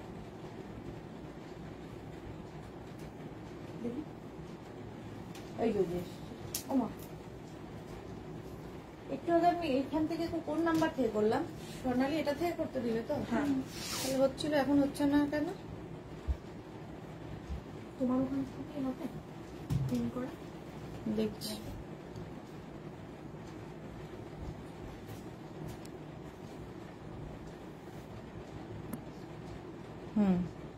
একটু আগে আমি এখান থেকে কোন নাম্বার থেকে করলাম? সোনালি এটা থেকে করতে দিবে তো? হ্যাঁ, হচ্ছিল, এখন হচ্ছে না কেন? তোমার ওখান থেকে হবে পিন করে দেখছি। হুম,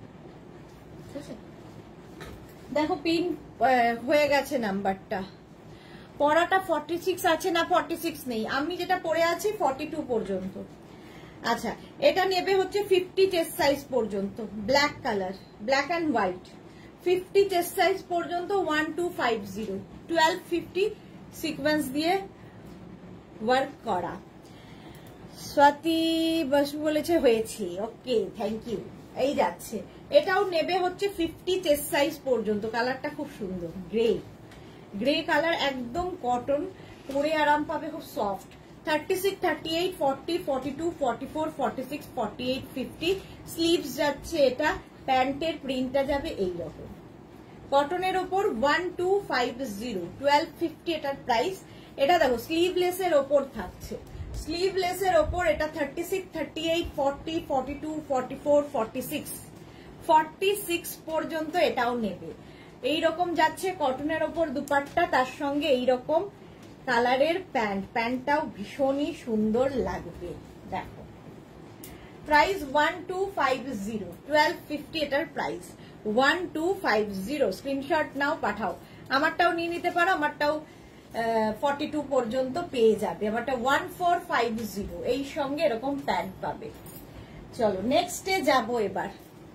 দেখো পিন হয়ে গেছে নাম্বারটা। পড়াটা ফর্টি সিক্স আছে না? ফর্টি সিক্স নেই, আমি যেটা পড়ে আছি ফর্টি টু পর্যন্ত। আচ্ছা, এটা নেবে হচ্ছে ফিফটি চেস্ট সাইজ পর্যন্ত, black colour, black and white, fifty chest size পর্যন্ত one two five zero, twelve fifty, sequence দিয়ে ওয়ার্ক করা। স্বাতি বসু বলেছে হয়েছে, ওকে থ্যাংক ইউ। এই যাচ্ছে, এটাও নেবে হচ্ছে ফিফটি চেস্ট সাইজ পর্যন্ত। কালারটা খুব সুন্দর, গ্রে গ্রে কালার, একদম কটন, পরে আরাম পাবে, খুব soft. Thirty six, thirty eight, forty, forty two, forty four, forty six, forty eight, fifty. Sleeves যাচ্ছে এটা, প্যান্টের প্রিন্টটা যাবে এইরকম কটনের ওপর। One two five zero, twelve fifty এটার প্রাইস। এটা দেখো স্লিভলেসের ওপর থাকছে, স্লিভলেসের ওপর এটা thirty six, thirty eight, forty, forty two, forty four, forty six, forty six পর্যন্ত এটাও নেবে। এইরকম যাচ্ছে কটনের ওপর দুপাট্টা, তার সঙ্গে এইরকম কালারের প্যান্ট, প্যান্টটাও ভীষণই সুন্দর লাগবে। দেখো price one two five zero, twelve fifty এটার price, one two five zero. Screenshot নাও, পাঠাও। আমারটাও নিয়ে নিতে পারো, আমারটাও ফর্টি টু পর্যন্ত পেয়ে যাবে। আমারটা ওয়ান ফোর ফাইভ জিরো, এই সঙ্গে এরকম প্যান্ট পাবে। চলো নেক্সটে যাবো এবার।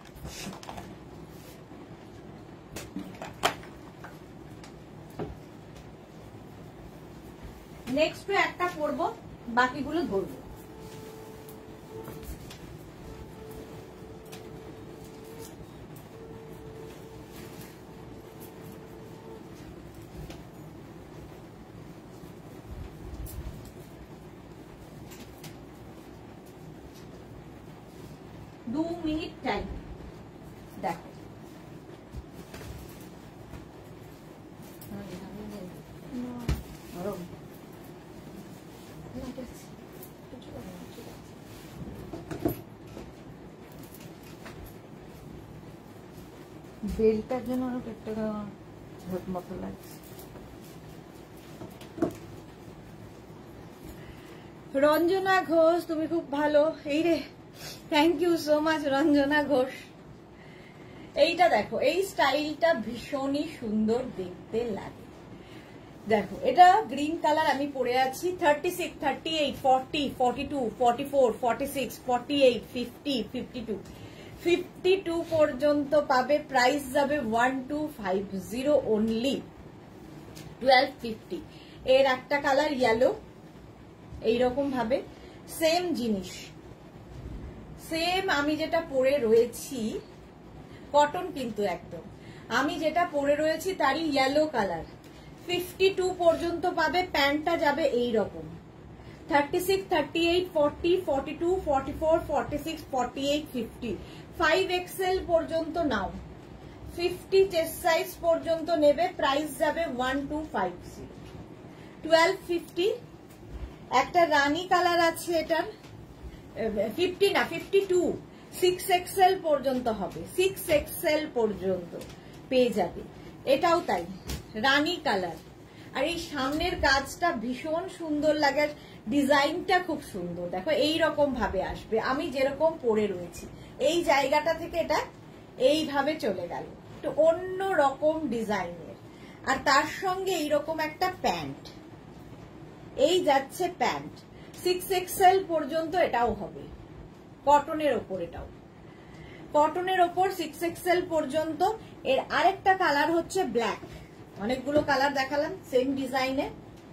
নেক্সট একটা পরবো, বাকিগুলো ধরবো। দু মিনিট টাইম। দেখো বেলটার জন্য অনেক একটা মতো লাগছে। রঞ্জনা ঘোষ, তুমি খুব ভালো। এই রে, thank you so much Ranjana Ghosh. এইটা দেখো, এই স্টাইলটা ভীষণই সুন্দর দেখতে লাগে। দেখো এটা গ্রিন কালার, আমি পরে আছি। Thirty six, thirty eight, forty, forty two, forty four, forty six, forty eight, fifty, fifty two, fifty two পর্যন্ত পাবে। প্রাইস যাবে one two five zero only, twelve fifty. এর একটা কালার ইয়েলো, এইরকম ভাবে সেম জিনিস, সেম আমি যেটা পরে রয়েছি, কটন কিন্তু একদম, আমি যেটা পরে রয়েছি তারই ইয়েলো কালার। ফিফটি টু পর্যন্ত পাবে, প্যান্টটা যাবে এইরকম। Thirty six, thirty eight, forty, forty two, forty four, forty six, forty eight, fifty. Five XL পর্যন্ত নাও, ফিফটি চেস্ট সাইজ পর্যন্ত নেবে। প্রাইস যাবে one two five zero, twelve fifty. একটা রানী কালার আছে, এটার ফিফটি না ফিফটি টু, সিক্স এক্সেল পর্যন্ত হবে, সিক্স এক্সেল পর্যন্ত পেয়ে যাবে। এটাও তাই, রানী কালার। আর এই সামনের কাজটা ভীষণ সুন্দর লাগে, ডিজাইনটা খুব সুন্দর। দেখো এইরকম ভাবে আসবে, আমি যেরকম পরে রয়েছি এই জায়গাটা থেকে এটা এইভাবে চলে গেল, তো অন্য রকম ডিজাইনের। আর তার সঙ্গে এইরকম একটা প্যান্ট, এই যাচ্ছে প্যান্ট, সিক্স এক্সেল পর্যন্ত এটাও হবে, কটনের ওপর। এটাও কটনের ওপর সিক্স এক্সেল পর্যন্ত। এর আরেকটা কালার হচ্ছে ব্ল্যাক, অনেকগুলো কালার দেখালাম সেম ডিজাইনে,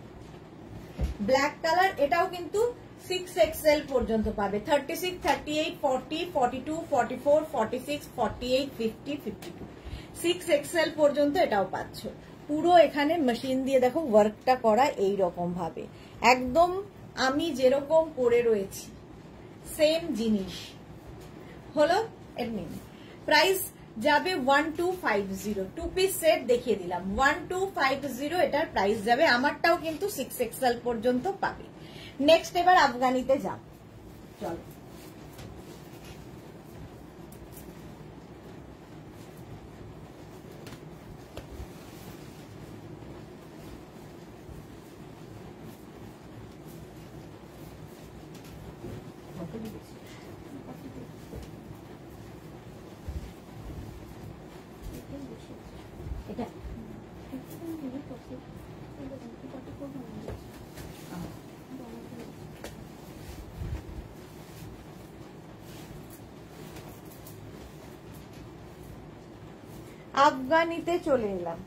ব্ল্যাক কালার। এটাও কিন্তু সিক্স এক্সেল পর্যন্ত পাবে। Thirty six, thirty eight, forty, forty two, forty four, forty six, forty eight, fifty, fifty two, six XL পর্যন্ত এটাও পাচ্ছ। পুরো এখানে মেশিন দিয়ে দেখো ওয়ার্কটা করা এইরকম ভাবে, একদম আমি যেরকম পরে রয়েছি সেম জিনিস হলো। এমনি প্রাইস যাবে one two five zero, two piece set দেখিয়ে দিলাম, ওয়ান টু ফাইভ জিরো এটার প্রাইস যাবে। আমারটাও কিন্তু সিক্স এক্সেল পর্যন্ত পাবে। নেক্সট এবার আফগানিতে যাব, চলো। আফগানিতে চলে এলাম।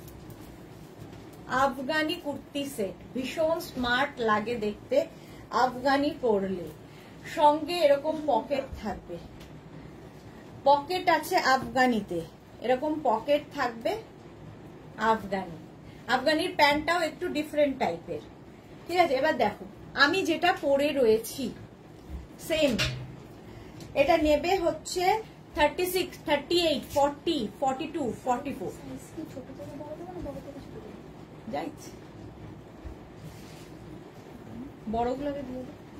আফগানি কুর্তি সেট ভীষণ স্মার্ট লাগে দেখতে, আফগানি পরলে। সঙ্গে এরকম পকেট থাকবে, পকেট আছে আফগানিতে, এরকম পকেট থাকবে আফগানি। আফগানির প্যান্টটাও একটু ডিফারেন্ট টাইপের, ঠিক আছে। এবার দেখো আমি যেটা পরে রয়েছি সেম, এটা নেবে হচ্ছে thirty six, thirty eight, forty, forty two, forty four, যাইছে বড়গুলোকে দিয়ে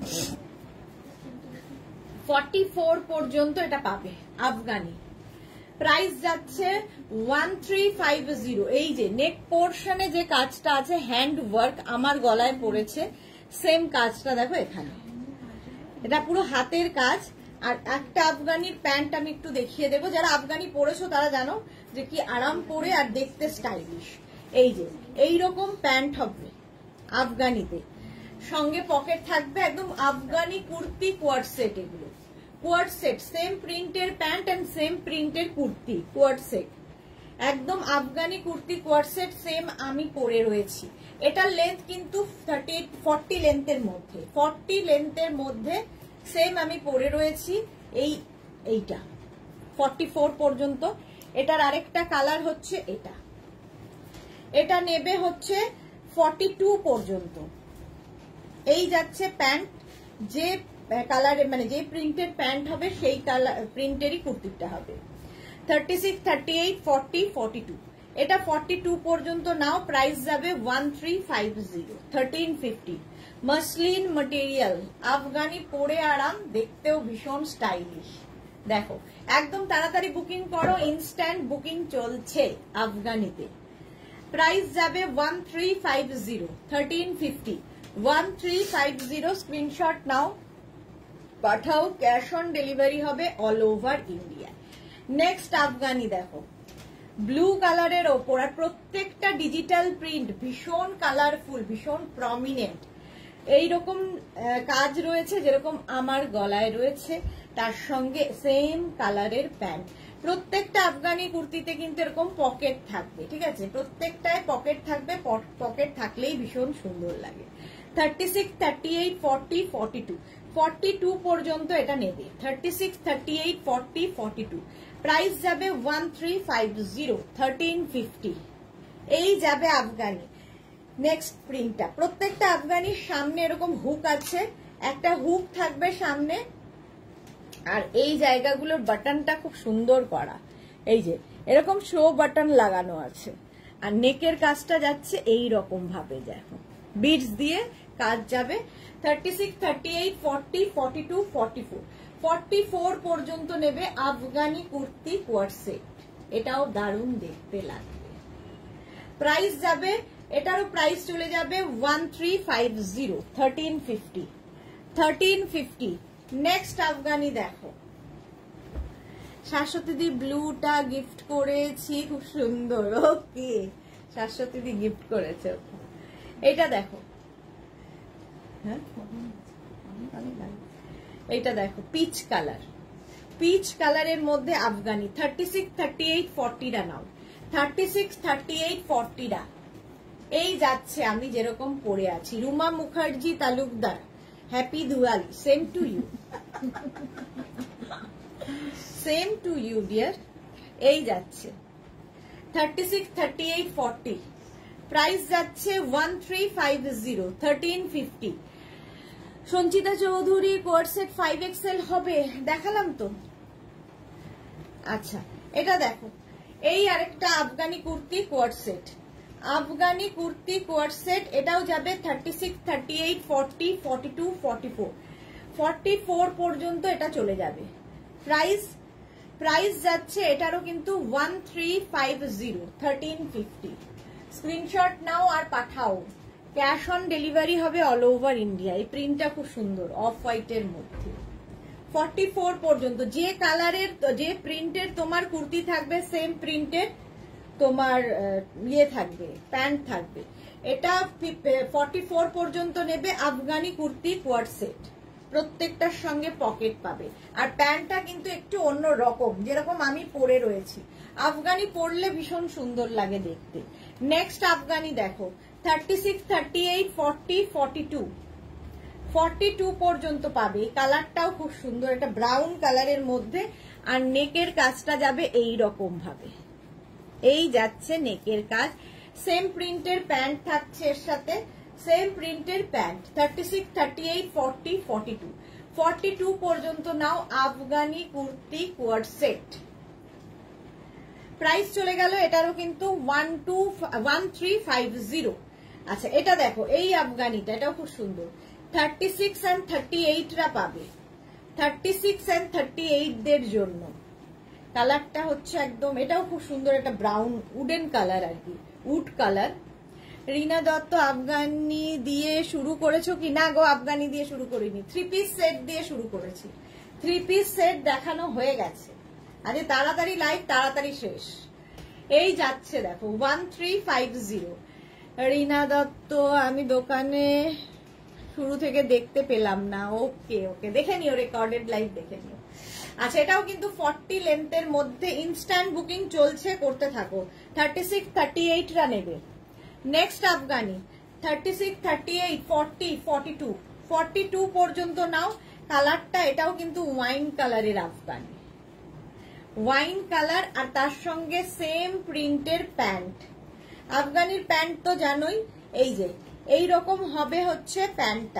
ফর্টি ফোর পর্যন্ত এটা পাবে আফগানি। প্রাইস যাচ্ছে ওয়ান থ্রি ফাইভ জিরো। এই যে নেক পোর্শনে যে কাজটা আছে হ্যান্ড ওয়ার্ক আমার গলায় পড়েছে, সেম কাজটা দেখো এখানে, এটা পুরো হাতের কাজ। আর একটা আফগানির প্যান্ট আমি একটু দেখিয়ে দেবো, যারা আফগানি পরেছো তারা জানো যে কি আরাম পরে আর দেখতে স্টাইলিশ। এই যে এইরকম প্যান্ট হবে আফগানিতে, সঙ্গে পকেট থাকবে, একদম আফগানি কুর্তি কোয়ার্ড সেট, এগুলো কোয়ার্ড সেট, সেম প্রিন্টের প্যান্ট এন্ড সেম প্রিন্টের কুর্তি কোয়ার্ড সেট, একদম Afghani kurti coord set same আমি পরে রয়েছি। এটার লেন্থ কিন্তু থার্টি এইট ফর্টি লেন্থের মধ্যে, ফর্টি লেন্থের মধ্যে সেম আমি পরে রয়েছি। এই এইটা ফর্টি ফোর পর্যন্ত। এটার আরেকটা কালার হচ্ছে এটা, এটা নেবে হচ্ছে ফর্টি টু পর্যন্ত। এই যাচ্ছে প্যান্ট, যে কালারে মানে যে প্রিন্টের প্যান্ট হবে সেই কালার প্রিন্টেরই কুর্তিটা হবে। Thirty six, thirty eight, forty, forty two, এটা ফর্টি টু পর্যন্ত নাও। প্রাইস যাবে one three five zero, thirteen fifty. Muslin material, Afghani পরে আরাম, দেখতেও ভীষণ স্টাইলিশ। দেখো একদম তাড়াতাড়ি বুকিং করো, ইনস্ট্যান্ট বুকিং চলছে আফগানিতে। প্রাইস যাবে one three five zero, thirteen fifty, one three five zero. Screenshot নাও, পাঠাও, ক্যাশ অন ডেলিভারি হবে all over India. Next Afghani দেখো, ব্লু কালারের ওপর, আর প্রত্যেকটা ডিজিটাল প্রিন্ট, ভীষণ কালারফুল, ভীষণ প্রমিনেন্ট। এইরকম কাজ রয়েছে যেরকম আমার গলায় রয়েছে, তার সঙ্গে সেম কালারের প্যান্ট। প্রত্যেকটা আফগানি কুর্তিতে কিন্তু এরকম পকেট থাকবে, ঠিক আছে, প্রত্যেকটায় পকেট থাকবে, পকেট থাকলেই ভীষণ সুন্দর লাগে। Thirty six, thirty eight, forty, forty two, forty two পর্যন্ত এটা নেবে। Thirty six, thirty eight, forty, forty two. Price যাবে one three five zero, thirteen fifty. এই যাবে আফগানি। নেক্সট প্রিন্টটা, প্রত্যেকটা আফগানির সামনে এরকম হুক আছে, একটা হুক থাকবে সামনে, আর এই জায়গাগুলোর বাটনটা খুব সুন্দর করা, এই যে এরকম শো বাটন লাগানো আছে। আর নেকের কাজটা যাচ্ছে এই রকম ভাবে, দেখো বিটস দিয়ে কাজ যাবে। Thirty six, thirty eight, forty, forty two, forty four, forty four পর্যন্ত নেবে আফগানি কুর্তি কোয়ার্ড সেট। এটাও দারুণ দেখতে লাগবে। প্রাইস যাবে, এটারও প্রাইস চলে যাবে one three five zero, thirteen fifty, thirteen fifty. Next Afghani দেখো, শাশ্বতীদি ব্লুটা গিফট করেছি, খুব সুন্দর। ওকে, শাশ্বতীদি গিফট করেছে। এটা দেখো, হ্যাঁ এইটা দেখো, পিচ কালার, পিচ কালারের মধ্যে Afghani. Thirty six, thirty eight, ফর্টিটা নাও, থার্টি সিক্স, থার্টি এইট, ফর্টিটা। এই যাচ্ছে আমি যেরকম পরে আছি। Ruma Mukherjee Talukdar, happy Diwali. Same to you, same to you dear. এই যাচ্ছে thirty six, thirty eight, forty. Price যাচ্ছে one three five zero, thirteen fifty. Sanchita Chowdhury coord set five XL হবে, দেখালাম তো। আচ্ছা, এটা দেখো, এই আরেকটা Afghani kurti coord set, Afghani kurti coord set. এটাও যাবে thirty six, thirty eight, forty, forty two, forty four, forty four পর্যন্ত এটা চলে যাবে। প্রাইস প্রাইস যাচ্ছে এটারও কিন্তু one three five zero, thirteen fifty. Screenshot নাও আর পাঠাও, ক্যাশ অন ডেলিভারি হবে অল ওভার ইন্ডিয়া। এই প্রিন্টটা খুব সুন্দর, অফ হোয়াইটের মধ্যে। ফর্টি ফোর পর্যন্ত যে কালারের, যে প্রিন্টের তোমার কুর্তি থাকবে, সেম প্রিন্টের তোমার ইয়ে থাকবে, প্যান্ট থাকবে। এটা ফর্টি ফোর পর্যন্ত নেবে আফগানি কুর্তি কোয়ার্ড সেট, প্রত্যেকটার সঙ্গে পকেট পাবে। আর প্যান্টটা কিন্তু একটু অন্য রকম, যেরকম আমি পরে রয়েছি। আফগানি পরলে ভীষণ সুন্দর লাগে দেখতে। নেক্সট আফগানি দেখো, thirty six, thirty eight, forty, forty two, forty two পর্যন্ত পাবে। এই কালারটাও খুব সুন্দর, এটা ব্রাউন কালারের মধ্যে আর নেকের কাজটা যাবে এই রকম ভাবে, এই যাচ্ছে নেকের কাজ। সেম প্রিন্টের প্যান্ট থাকছে এর সাথে, সেম প্রিন্টের pant. Thirty six, thirty eight, forty, forty two forty two পর্যন্ত নাও Afghani kurti coord set. Price চলে গেল এটারও কিন্তু one two one three five zero. আচ্ছা এটা দেখো, এই আফগানিটা এটাও খুব সুন্দর। থার্টি সিক্স অ্যান্ড থার্টি এইটরা পাবে, thirty six and thirty eight দের জন্য। কালারটা হচ্ছে একদম, এটাও খুব সুন্দর, একটা ব্রাউন উডেন কালার আর কি, উড কালার। রিনা দত্ত আফগানি দিয়ে শুরু করেছো কি? না গো, আফগানি দিয়ে শুরু করিনি, থ্রি পিস সেট দিয়ে শুরু করেছি। থ্রি পিস সেট দেখানো হয়ে গেছে, আরে তাড়াতাড়ি লাইভ, তাড়াতাড়ি শেষ। এই যাচ্ছে দেখো one three five zero. Rina Dutta আমি দোকানে শুরু থেকে দেখতে পেলাম না। ওকে ওকে, দেখে নিও, রেকর্ডেড লাইভ দেখে নিও। আচ্ছা এটাও কিন্তু ফর্টি লেন্থের মধ্যে ইনস্ট্যান্ট বুকিং চলছে, করতে থাকো। থার্টি সিক্স, থার্টি এইটরা নেবে। Next Afghani thirty six, thirty eight, forty, forty two forty two পর্যন্ত নাও। কালারটা এটাও কিন্তু ওয়াইন কালারের আফগানি, ওয়াইন কালার, আর তার সঙ্গে সেম প্রিন্টের প্যান্ট। আফগানির প্যান্ট তো জানোই, এই যে এই রকম হবে হচ্ছে প্যান্টটা,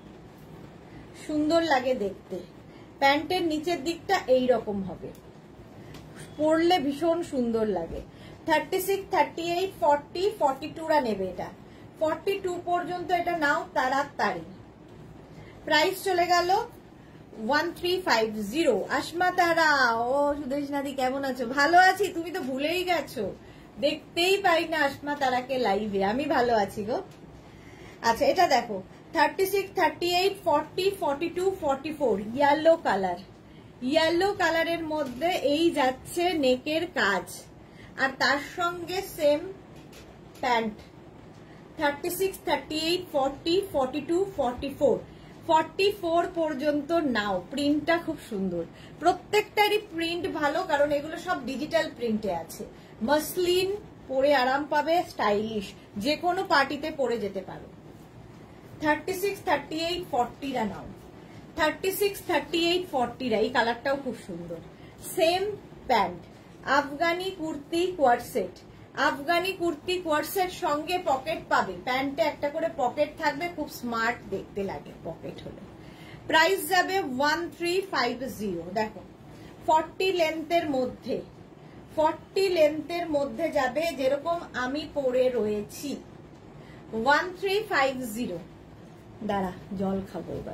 সুন্দর লাগে দেখতে। প্যান্টের নিচের দিকটা এই রকম হবে, পরলে ভীষণ সুন্দর লাগে। Thirty six, thirty eight, forty, forty টুরা নেবে এটা। ফর্টি টু পর্যন্ত এটা নাও তাড়াতাড়ি। প্রাইস চলে গেল one three five zero. Asma Tara, ও সুদেশনাদি কেমন আছো? ভালো আছি, তুমি তো ভুলেই গেছো, দেখতেই পাই না আসমা তারাকে লাইভে। আমি ভালো আছি গো। আচ্ছা এটা দেখো thirty six, thirty eight, forty, forty two, forty four, yellow colour. Yellow কালারের মধ্যে এই যাচ্ছে নেকের কাজ, আর তার সঙ্গে same pant. Thirty six, thirty eight, forty, forty two, forty four forty four পর্যন্ত নাও। প্রিন্টটা খুব সুন্দর, প্রত্যেকটারই প্রিন্ট ভালো, কারণ এগুলো সব ডিজিটাল প্রিন্টে আছে। মসলিন, পরে আরাম পাবে, স্টাইলিশ, যে কোনো পার্টিতে পরে যেতে পারো। থার্টি সিক্স, থার্টি এইট, ফর্টিরা নাও। থার্টি সিক্স, থার্টি এইট, ফর্টিরা, এই কালারটাও খুব সুন্দর। Same pant, Afghani kurti coord set. Afghani kurti coord set সঙ্গে পকেট পাবে, প্যান্টে একটা করে পকেট থাকবে, খুব স্মার্ট দেখতে লাগে পকেট হলে। প্রাইস যাবে ওয়ান থ্রি ফাইভ জিরো। দেখো ফর্টি লেন্থের মধ্যে, ফর্টি লেন্থের মধ্যে যাবে, যেরকম আমি পরে রয়েছি। One three five zero. দাঁড়া জল খাবো এবার,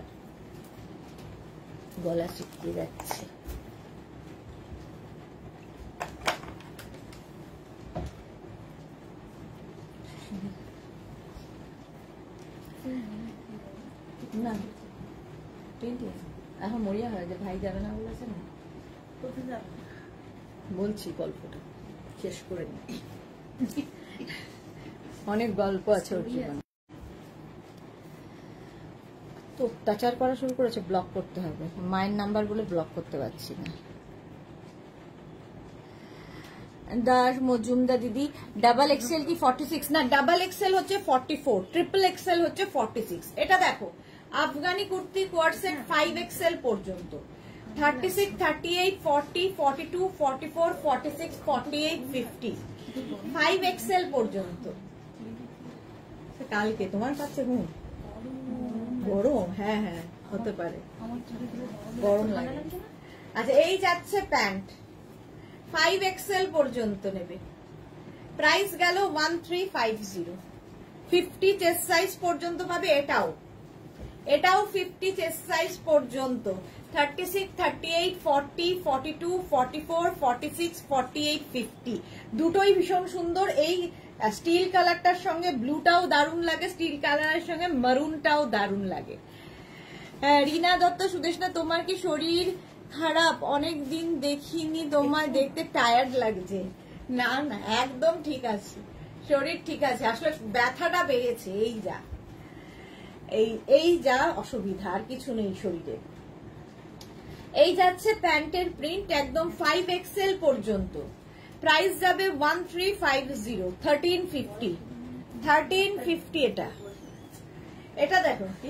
গলা শুকিয়ে যাচ্ছে। না এখন মরিয়া হয় যে ভাই যাবে না বলেছে না, বলছি গল্পটা শেষ করে নি, অনেক গল্প আছে ওর জীবনে। তো অত্যাচার করা শুরু করেছে, ব্লক করতে হবে। মায়ের নাম্বার গুলো ব্লক করতে পারছি না। দাস মজুমদার দিদি, ডাবল এক্সেল কি ফর্টি সিক্স? না, ডাবল এক্সেল হচ্ছে ফর্টি ফোর, ট্রিপল এক্সেল হচ্ছে ফর্টি সিক্স। এটা দেখো Afghani kurti coord set five XL পর্যন্ত। Thirty six, thirty eight, forty, forty two, forty four, forty six, forty eight, fifty, five XL পর্যন্ত। কালকে তোমার কাছে হুম গরম, হ্যাঁ হ্যাঁ হতে পারে, গরম লাগে। আচ্ছা এই যাচ্ছে প্যান্ট, ফাইভ এক্সেল পর্যন্ত নেবে। প্রাইস গেল one three five zero. Fifty chest size পর্যন্ত পাবে এটাও, এটাও ফিফটি চেস্ট সাইজ পর্যন্ত। Thirty six, thirty eight, forty, forty two, forty four, forty six, forty eight, fifty, দুটোই ভীষণ সুন্দর। এই স্টিল কালারটার সঙ্গে ব্লুটাও দারুণ লাগে, স্টিল কালারের সঙ্গে মারুনটাও দারুণ লাগে। রিনা দত্ত, সুদেশনা তোমার কি শরীর খারাপ? অনেক দিন দেখিনি তোমায়, দেখতে টায়ার্ড লাগছে। না না একদম ঠিক আছে, শরীর ঠিক আছে, আসলে ব্যথাটা বেড়েছে, এই যা এই এই যা অসুবিধা, আর কিছু নেই শরীরে। এই যাচ্ছে প্যান্টের প্রিন্ট, একদম ফাইভ এক্সেল পর্যন্ত। প্রাইস যাবে one three five zero. Thirteen fifty, thirteen fifty. এটা এটা দেখো কি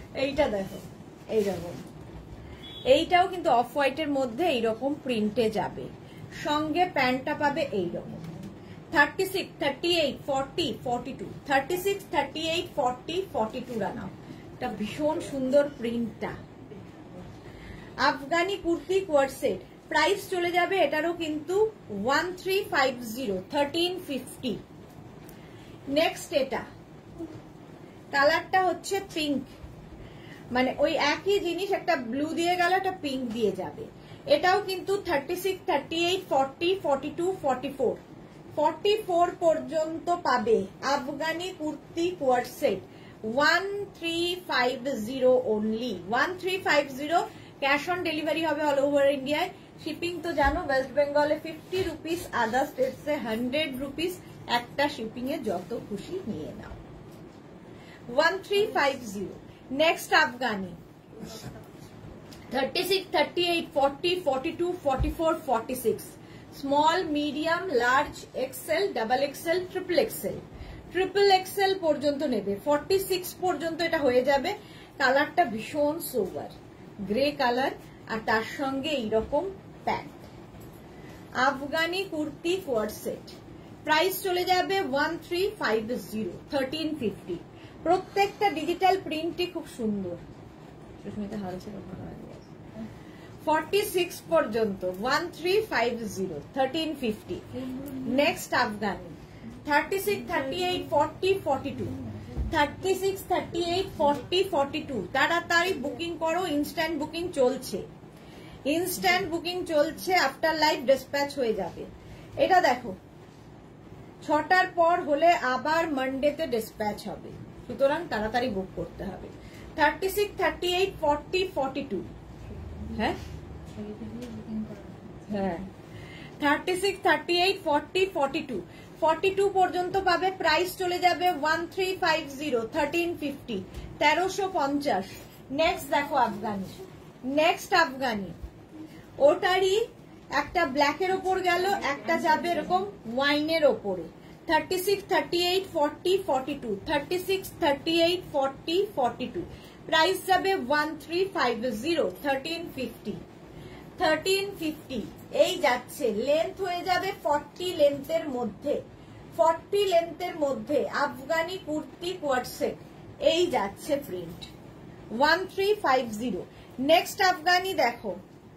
এইটা দেখো এইরকম, এইটাও কিন্তু অফ হোয়াইটের মধ্যে এইরকম প্রিন্টে যাবে, সঙ্গে প্যান্টটা পাবে এইরকম thirty six thirty eight forty forty two thirty six thirty eight forty forty two রানাও। এটা ভীষণ সুন্দর প্রিন্টটা। Afghani kurti coord set price চলে যাবে এটারও কিন্তু one three five zero thirteen fifty. Next এটা কালারটা হচ্ছে পিঙ্ক, মানে ওই একই জিনিস একটা ব্লু দিয়ে গেল একটা পিঙ্ক দিয়ে যাবে। এটাও কিন্তু thirty six thirty eight forty forty two forty four forty four পর্যন্ত পাবে Afghani kurti coord set one three five zero only, one three five zero. Cash on delivery হবে অল ওভার ইন্ডিয়ায়। শিপিং তো জানো ওয়েস্ট বেঙ্গলে ফিফটি রুপিস, আদার স্টেটসে হান্ড্রেড রুপিস। একটা শিপিং এ যত খুশি নিয়ে নাও। One three five zero. Next Afghani thirty six thirty eight forty forty two forty four forty six small medium large XL double XL triple XL triple XL পর্যন্ত নেবে। ফর্টি সিক্স পর্যন্ত এটা হয়ে যাবে। কালারটা ভীষণ সোবার গ্রে কালার আর তার সঙ্গে এইরকম pant. Afghani kurti coord set price চলে যাবে one three five zero thirteen fifty. প্রত্যেকটা ডিজিটাল প্রিন্টই খুব সুন্দর। ফর্টি সিক্স পর্যন্ত one three five zero thirteen fifty. Next Afghani thirty six thirty eight forty forty two thirty six thirty eight forty forty two. তাড়াতাড়ি বুকিং করো, ইনস্ট্যান্ট বুকিং চলছে, ইনস্ট্যান্ট বুকিং চলছে। আফটার লাইভ ডিসপ্যাচ হয়ে যাবে। এটা দেখো ছটার পর হলে আবার মানডেতে ডিসপ্যাচ হবে, সুতরাং তাড়াতাড়ি বুক করতে হবে। Thirty six thirty eight forty forty two. হ্যাঁ হ্যাঁ thirty six thirty eight forty forty two forty two পর্যন্ত পাবে। প্রাইস চলে যাবে one three five zero thirteen fifty, তেরোশো পঞ্চাশ। নেক্সট দেখো আফগানি। নেক্সট আফগানি ওটারই একটা ব্ল্যাকের ওপর গেল, একটা যাবে এরকম ওয়াইনের ওপরে। Thirty six thirty eight forty forty two thirty six thirty eight forty forty two. Price যাবে one three five zero thirteen fifty thirteen fifty. এই যাচ্ছে লেন্থ হয়ে যাবে ফর্টি লেন্থের মধ্যে, ফর্টি লেন্থের মধ্যে আফগানি কুর্তি কোয়ার্ড সেট। এই যাচ্ছে print one three five zero. Next Afghani দেখো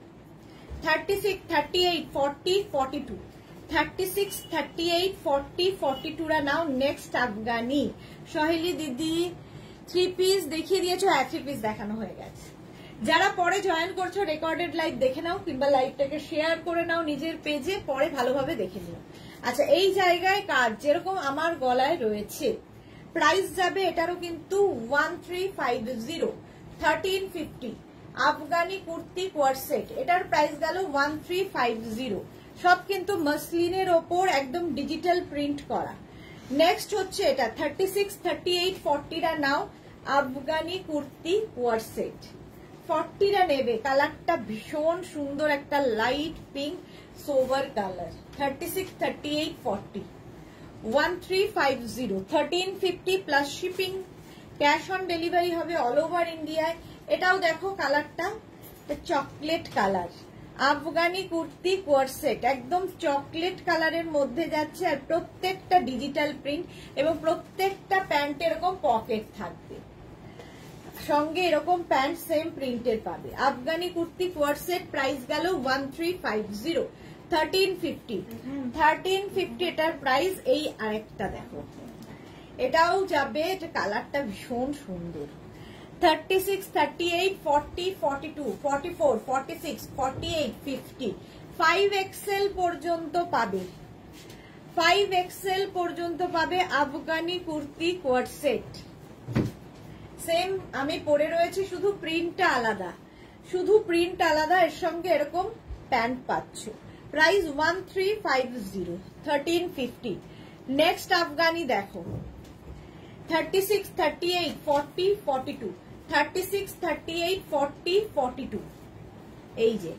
thirty six thirty eight forty forty two thirty six thirty eight forty forty two রা নাও। নেক্সট আফগানি সহেলি দিদি থ্রি পিস দেখিয়ে দিয়েছো, হ্যাঁ থ্রি পিস দেখানো হয়ে গেছে। যারা পরে জয়েন করছো রেকর্ডেড লাইভ দেখে নাও, কিংবা লাইভটাকে শেয়ার করে নাও নিজের পেজে, পরে ভালোভাবে দেখে নিও। আচ্ছা এই জায়গায় কাজ যেরকম আমার গলায় রয়েছে, প্রাইস যাবে এটারও কিন্তু one three five zero thirteen fifty. Afghani kurti coord set, এটার প্রাইস গেল ওয়ান থ্রি ফাইভ জিরো। সব কিন্তু মসলিনের ওপর একদম ডিজিটাল প্রিন্ট করা। নেক্সট হচ্ছে এটা থার্টি সিক্স থার্টি এইট ফর্টিরা নাও আফগানি কুর্তি কোয়ার্ড সেট। ফর্টিরা নেবে। কালারটা ভীষণ সুন্দর, একটা light pink sober colour. Thirty six thirty eight forty one three five zero thirteen fifty plus shipping. Cash on delivery হবে অল ওভার ইন্ডিয়ায়। এটাও দেখো কালারটা chocolate colour. Afghani kurti coord set একদম চকলেট কালারের মধ্যে যাচ্ছে, আর প্রত্যেকটা ডিজিটাল প্রিন্ট এবং প্রত্যেকটা প্যান্ট এরকম পকেট থাকবে, সঙ্গে এরকম প্যান্ট সেম প্রিন্টের পাবে। Afghani kurti coord set price গেল one three five zero thirteen fifty thirteen fifty এটার প্রাইস। এই আরেকটা দেখো এটাও যাবে, এটা কালারটা ভীষণ সুন্দর। Thirty six thirty eight forty forty two forty four forty six forty eight fifty five XL পর্যন্ত পাবে, ফাইভ এক্সেল পর্যন্ত পাবে Afghani kurti coord set. Same আমি পরে রয়েছি, শুধু প্রিন্টটা আলাদা, শুধু প্রিন্ট আলাদা, এর সঙ্গে এরকম প্যান্ট পাচ্ছ। Price one three five zero thirteen fifty. Next Afghani দেখো thirty six thirty eight forty forty two thirty six thirty eight forty forty two. এই যে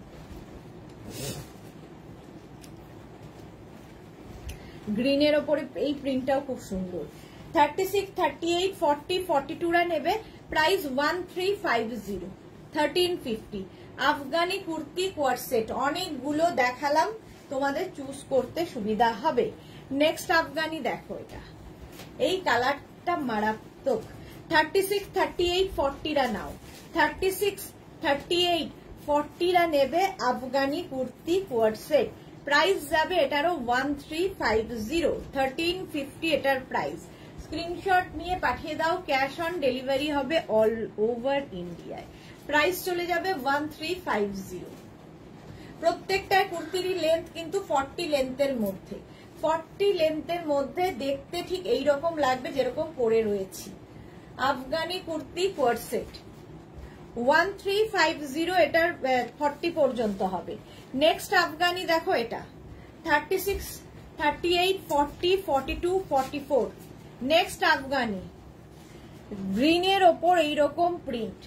গ্রিনের ওপরে এই প্রিন্টটাও খুব সুন্দর। Thirty six thirty eight forty forty two রা নেবে। Price one three five zero, thirteen fifty. Afghani kurti coord set, অনেকগুলো দেখালাম, তোমাদের চুজ করতে সুবিধা হবে। নেক্সট আফগানি দেখো, এটা এই কালারটা মারাত্মক। থার্টি সিক্স থার্টি এইট ফর্টিরা নাও, থার্টি সিক্স থার্টি এইট ফর্টিরা নেবে Afghani kurti coord set. Price যাবে এটারও one three five zero, thirteen fifty এটার প্রাইস। স্ক্রিনশট নিয়ে পাঠিয়ে দাও, ক্যাশ অন ডেলিভারি হবে অল ওভার ইন্ডিয়ায়। প্রাইস চলে যাবে ওয়ান থ্রি ফাইভ জিরো। প্রত্যেকটা কুর্তিরই লেন্থ কিন্তু ফর্টি লেন্থের মধ্যে, ফর্টি লেন্থের মধ্যে দেখতে ঠিক এইরকম লাগবে যেরকম পরে রয়েছি। Afghani kurti coord set one three five zero, এটার ফর্টি পর্যন্ত হবে। নেক্সট আফগানি দেখো, এটা thirty six thirty eight forty forty two forty four. Next Afghani গ্রিনের ওপর এইরকম print,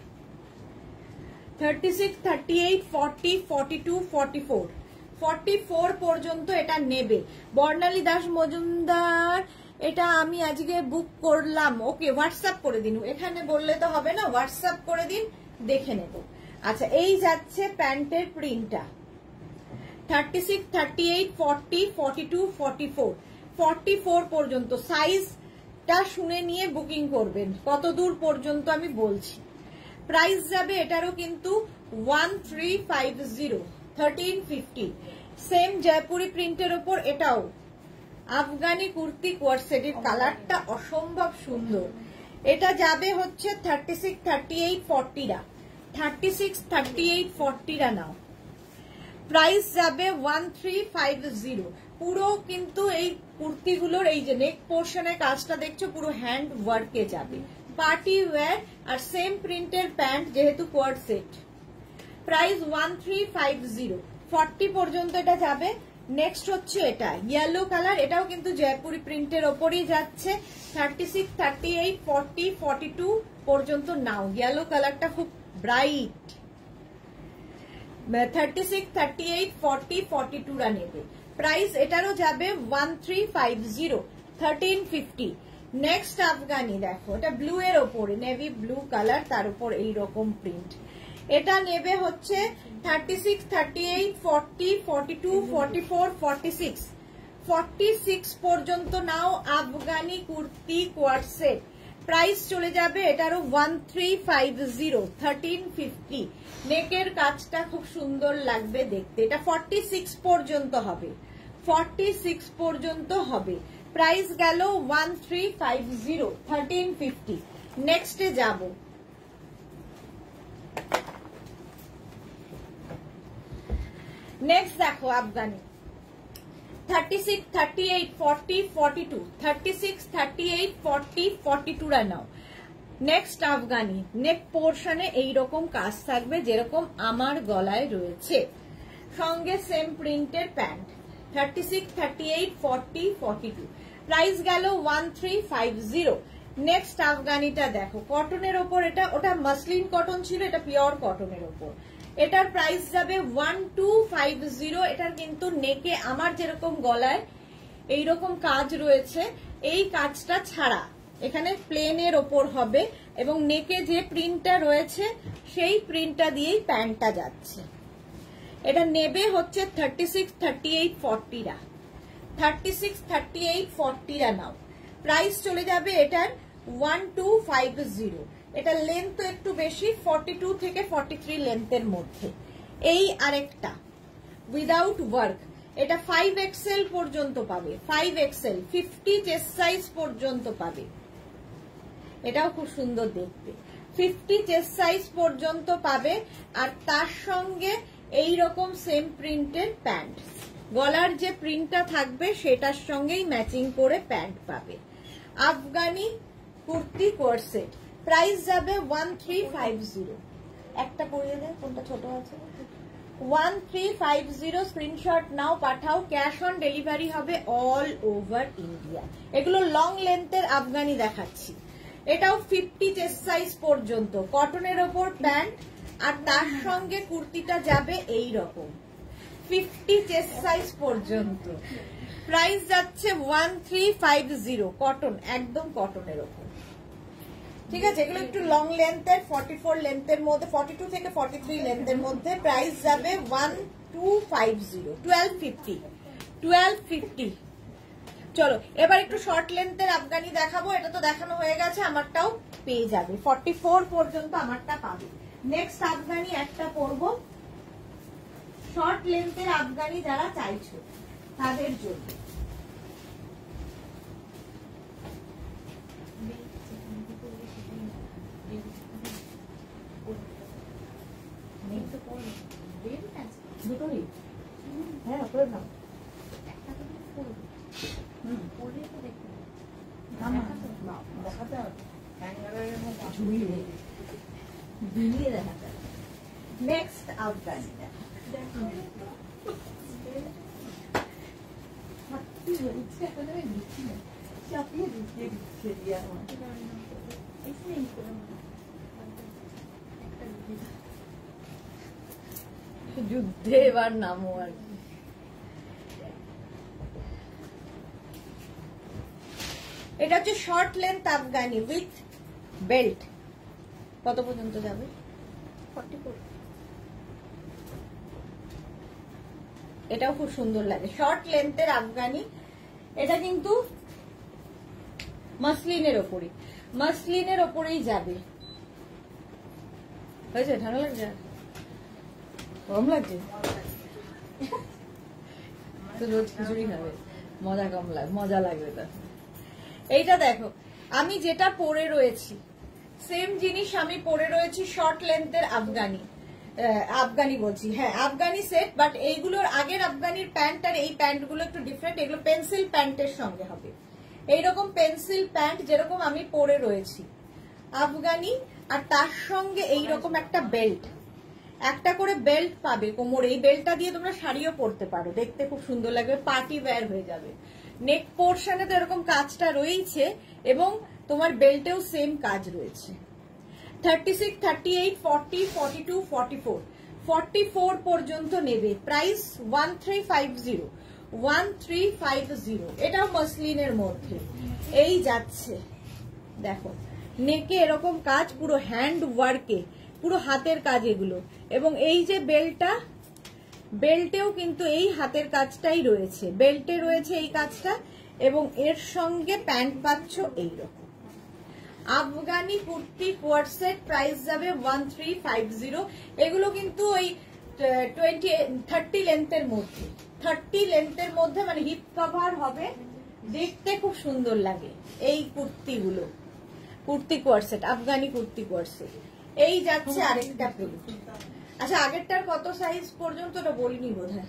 thirty six thirty eight forty forty two forty four, forty four পর্যন্ত এটা নেবে। বর্ণালী দাস মজুমদার, এটা আমি আজকে বুক করলাম। ওকে, হোয়াটসঅ্যাপ করে দিন, এখানে বললে তো হবে না, হোয়াটসঅ্যাপ করে দিন, দেখে নেব। আচ্ছা, এই যাচ্ছে প্যান্টের প্রিন্টটা, thirty six thirty eight forty forty two forty four, forty four পর্যন্ত। সাইজটা শুনে নিয়ে বুকিং করবেন, কত দূর পর্যন্ত আমি বলছি। প্রাইস যাবে এটারও কিন্তু one three five zero, thirteen fifty. Same Jaipuri প্রিন্টের ওপর এটাও আফগানি কুর্তি কোয়ার সেটের, কালারটা অসম্ভব সুন্দর। এটা যাবে হচ্ছে থার্টি সিক্স থার্টি এইট ফর্টিরা, থার্টি সিক্স থার্টি এইট ফর্টিরা নাও। প্রাইস যাবে ওয়ান থ্রি ফাইভ জিরো। পুরো কিন্তু এই কুর্তিগুলোর এই যে নেক পোর্শনের কাজটা দেখছো, পুরো হ্যান্ড ওয়ার্কে যাবে, পার্টি ওয়্যার আর সেম প্রিন্টের প্যান্ট যেহেতু coord set. Price one three five zero, forty পর্যন্ত এটা যাবে। নেক্সট হচ্ছে এটা ইয়েলো কালার, এটাও কিন্তু জয়পুরি প্রিন্টের ওপরই যাচ্ছে, thirty six thirty eight forty forty two পর্যন্ত নাও। ইয়েলো কালারটা খুব bright, thirty six thirty eight forty forty two রা নেবে। প্রাইস এটারও যাবে one three five zero, thirteen fifty. Next Afghani দেখো, এটা ব্লু এর ওপরে, নেভি ব্লু কালার, তার উপর এইরকম প্রিন্ট। এটা নেবে হচ্ছে thirty six thirty eight forty forty two forty four forty six, forty six পর্যন্ত নাও Afghani kurti coord set. Price চলে যাবে এটারও one three five zero, thirteen fifty. নেকের কাজটা খুব সুন্দর লাগবে দেখতে। এটা ফর্টি সিক্স পর্যন্ত হবে, ফর্টি সিক্স পর্যন্ত হবে। প্রাইস গেল one three five zero, thirteen fifty. নেক্সটে যাব, নেক্সট দেখো Afghani thirty six thirty eight forty forty two, thirty six thirty eight forty forty two রা নাও। নেক্সট আফগানি নেক পোর্শনে এইরকম কাজ থাকবে যেরকম আমার গলায় রয়েছে, সঙ্গে সেম প্রিন্টের pant, thirty six thirty eight forty forty two. Price গেল one three five zero. Next আফগানিটা দেখো, কটনের ওপর, এটা ওটা মাসলিন কটন ছিল, এটা পিওর কটনের ওপর। এটার প্রাইস যাবে ওয়ান টু ফাইভ জিরো। এটার কিন্তু নেকে আমার যেরকম গলায় এইরকম কাজ রয়েছে, এই কাজটা ছাড়া এখানে প্লেনের ওপর হবে এবং নেকে যে প্রিন্টটা রয়েছে সেই প্রিন্টটা দিয়েই প্যান্টটা যাচ্ছে। এটা নেবে হচ্ছে থার্টি সিক্স থার্টি এইট ফর্টিরা, থার্টি সিক্স থার্টি এইট ফর্টিরা নাও। প্রাইস চলে যাবে এটার ওয়ান টু ফাইভ জিরো। এটা লেন্থ তো একটু বেশি, ফর্টি টু থেকে ফর্টি থ্রি লেন্থের মধ্যে। এই আরেকটা উইদাউট ওয়ার্ক, এটা ফাইভ এক্সেল পর্যন্ত পাবে, five XL, fifty chest size পর্যন্ত পাবে। এটাও খুব সুন্দর দেখতে, ফিফটি চেস্ট সাইজ পর্যন্ত পাবে। আর তার সঙ্গে এই রকম সেম প্রিন্টের প্যান্ট, গলার যে প্রিন্টটা থাকবে সেটার সঙ্গেই ম্যাচিং করে প্যান্ট পাবে। Afghani kurti coord set, price যাবে ওয়ান থ্রি ফাইভ জিরো। একটা পরিয়ে দেয়, কোনটা ছোট আছে, one three five zero. Screenshot নাও, পাঠাও, ক্যাশ অন ডেলিভারি হবে অল ওভার ইন্ডিয়া। এগুলো লং লেন্থের আফগানি দেখাচ্ছি। এটাও ফিফটি চেস্ট সাইজ পর্যন্ত, কটনের ওপর প্যান্ট, আর তার সঙ্গে কুর্তিটা যাবে এই রকম ফিফটি চেস্ট সাইজ পর্যন্ত। প্রাইস যাচ্ছে one three five zero, cotton, একদম কটনের ওপর। ঠিক আছে, এগুলো একটু লং লেন্থের, ফর্টি ফোর লেন্থের মধ্যে, ফর্টি টু থেকে ফর্টি থ্রি লেন্থের মধ্যে। প্রাইস যাবে one two five zero, twelve fifty, twelve fifty. চলো এবার একটু শর্ট লেন্থের আফগানি দেখাবো, এটা তো দেখানো হয়ে গেছে, আমারটাও পেয়ে যাবে, ফর্টি ফোর পর্যন্ত আমারটা পাবে। নেক্সট আফগানি একটা পরবো, শর্ট লেন্থের আফগানি যারা চাইছো তাদের জন্য। দুটোই হ্যাঁ করে নাও, দেখাতে হবে ঝুলিয়ে দেখাতে হবে। নেক্সট আফগানি যুদ্ধে এবার নামো আর কি। এটা হচ্ছে short length Afghani with belt. কত পর্যন্ত যাবে? Forty four. এটাও খুব সুন্দর লাগে, শর্ট লেন্থের আফগানি। এটা কিন্তু মাসলিনের ওপরে, মাসলিনের ওপরেই যাবে। হয়েছে? ঠান্ডা লাগছে? গরম লাগছে তো রোজ খিচুড়ি খাবে, মজা কম লাগে, মজা লাগবে। তা এইটা দেখো, আমি যেটা পরে রয়েছি সেম জিনিস আমি পরে রয়েছি, শর্ট লেন্থের আফগানি, আফগানি বলছি হ্যাঁ আফগানি সেট, বাট এইগুলোর আগের আফগানির প্যান্ট আর এই প্যান্ট গুলো একটু ডিফারেন্ট। এগুলো পেন্সিল প্যান্টের সঙ্গে হবে, এইরকম পেন্সিল প্যান্ট যেরকম আমি পরে রয়েছি আফগানি, আর তার সঙ্গে এইরকম একটা বেল্ট, একটা করে বেল্ট পাবে কোমরে। এই বেল্টটা দিয়ে তোমরা শাড়িও পরতে পারো, দেখতে খুব সুন্দর লাগবে, পার্টি ওয়্যার হয়ে যাবে। নেক পোর্শনে তো এরকম কাজটা রয়েছে এবং তোমার বেল্টেও সেম কাজ রয়েছে। Thirty six, thirty eight, forty, forty two, forty four, forty four পর্যন্ত নেবে। Price one three five zero, one three five zero. এটাও মসলিনের মধ্যে এই যাচ্ছে, দেখো নেকে এরকম কাজ, পুরো হ্যান্ড ওয়ার্কে, পুরো হাতের কাজ এগুলো। এবং এই যে বেল্টটা, বেল্টেও কিন্তু এই হাতের কাজটাই রয়েছে, বেল্টে রয়েছে এই কাজটা, এবং এর সঙ্গে প্যান্ট পাচ্ছ এইরকম। Afghani kurti coord set, price যাবে ওয়ান থ্রি ফাইভ জিরো। এগুলো কিন্তু ওই টোয়েন্টি থার্টি লেন্থের মধ্যে, থার্টি লেন্থের মধ্যে, মানে হিপ কভার হবে, দেখতে খুব সুন্দর লাগে এই কুর্তিগুলো। Kurti coord set, Afghani kurti coord set. এই যাচ্ছে আরেকটা প্রিন্ট। আচ্ছা আগেরটার কত সাইজ পর্যন্ত ওটা বলিনি বোধহয়,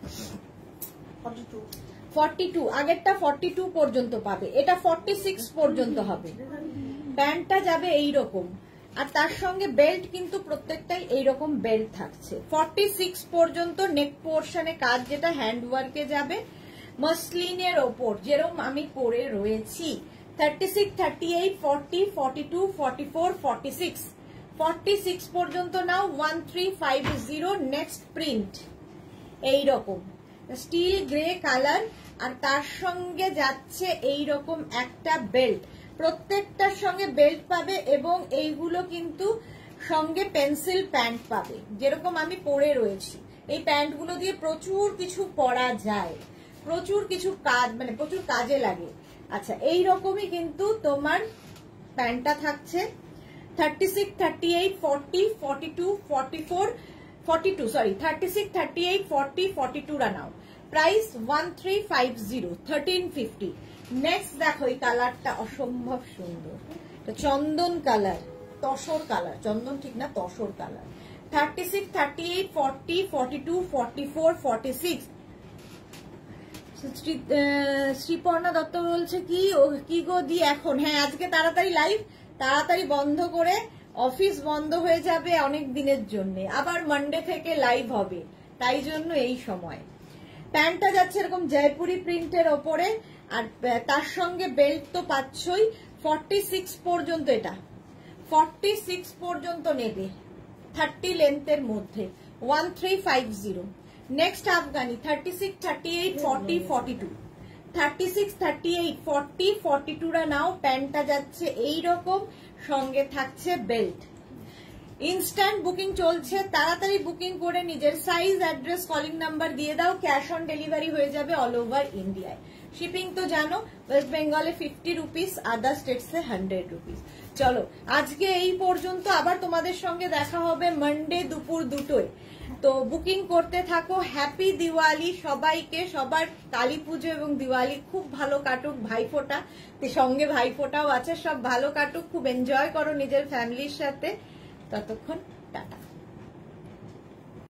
ফর্টি টু, আগেরটা ফর্টি টু পর্যন্ত পাবে, এটা ফর্টি সিক্স পর্যন্ত হবে। প্যান্টটা যাবে এইরকম, আর তার সঙ্গে বেল্ট কিন্তু প্রত্যেকটাই এইরকম বেল্ট থাকছে। ফর্টি সিক্স পর্যন্ত নেক পোর্শনে কাজ, যেটা হ্যান্ড ওয়ার্কে যাবে, মসলিনের ওপর যেরকম আমি পরে রয়েছি। Thirty six, thirty eight, forty, forty two, forty four, forty six, forty six পর্যন্ত নাও, one three five zero. Next print এইরকম স্টিল গ্রে কালার, আর তার সঙ্গে যাচ্ছে এইরকম একটা বেল্ট, প্রত্যেকটার সঙ্গে বেল্ট পাবে, এবং এইগুলো কিন্তু সঙ্গে পেন্সিল প্যান্ট পাবে যেরকম আমি পরে রয়েছি। এই প্যান্টগুলো দিয়ে প্রচুর কিছু পরা যায়, প্রচুর কিছু কাজ, মানে প্রচুর কাজে লাগে। আচ্ছা এইরকমই কিন্তু তোমার প্যান্টটা থাকছে। Thirty six, thirty eight, forty, forty two, forty four, forty two, sorry thirty six, thirty eight, forty, forty two রানাও। Price one three five zero, thirteen fifty. Next দেখো এই কালারটা অসম্ভব সুন্দর, চন্দন কালার, তসর কালার, চন্দন ঠিক না, tussar colour. Thirty six, thirty eight, forty, forty two, forty four, forty six. Shriparna Dutta বলছে কি কি গো দি এখন, হ্যাঁ আজকে তাড়াতাড়ি লাইভ, তাড়াতাড়ি বন্ধ করে, অফিস বন্ধ হয়ে যাবে অনেক দিনের জন্য, আবার মানডে থেকে লাইভ হবে, তাই জন্য এই সময়। প্যান্টটা যাচ্ছে এরকম জয়পুরি প্রিন্টের ওপরে, আর তার সঙ্গে বেল্ট তো পাচ্ছই। ফর্টি সিক্স পর্যন্ত, এটা ফর্টি সিক্স পর্যন্ত নেবে, থার্টি লেন্থের মধ্যে, one three five zero. Next Afghani thirty six, thirty eight, forty, forty two, thirty six thirty eight forty forty two রা নাও, প্যান্টটা যাচ্ছে এইরকম, সঙ্গে থাকছে বেল্ট। ইনস্ট্যান্ট বুকিং চলছে, তাড়াতাড়ি বুকিং করে নিজের সাইজ, অ্যাড্রেস, কলিং নাম্বার দিয়ে দাও, ক্যাশ অন ডেলিভারি হয়ে যাবে অল ওভার ইন্ডিয়ায়। শিপিং তো জানো, ওয়েস্ট বেঙ্গলে ফিফটি রুপিস, আদার স্টেটসে হান্ড্রেড রুপিস। চলো আজকে এই পর্যন্ত, আবার তোমাদের সঙ্গে দেখা হবে মানডে দুপুর দুটোয়। তো বুকিং করতে থাকো। হ্যাপি দিওয়ালি সবাইকে, সবার কালী পুজো এবং দিওয়ালি খুব ভালো কাটুক, ভাইফোঁটা সঙ্গে ভাইফোঁটাও আছে, সব ভালো কাটুক, খুব এনজয় করো নিজের ফ্যামিলির সাথে। ততক্ষণ টাটা।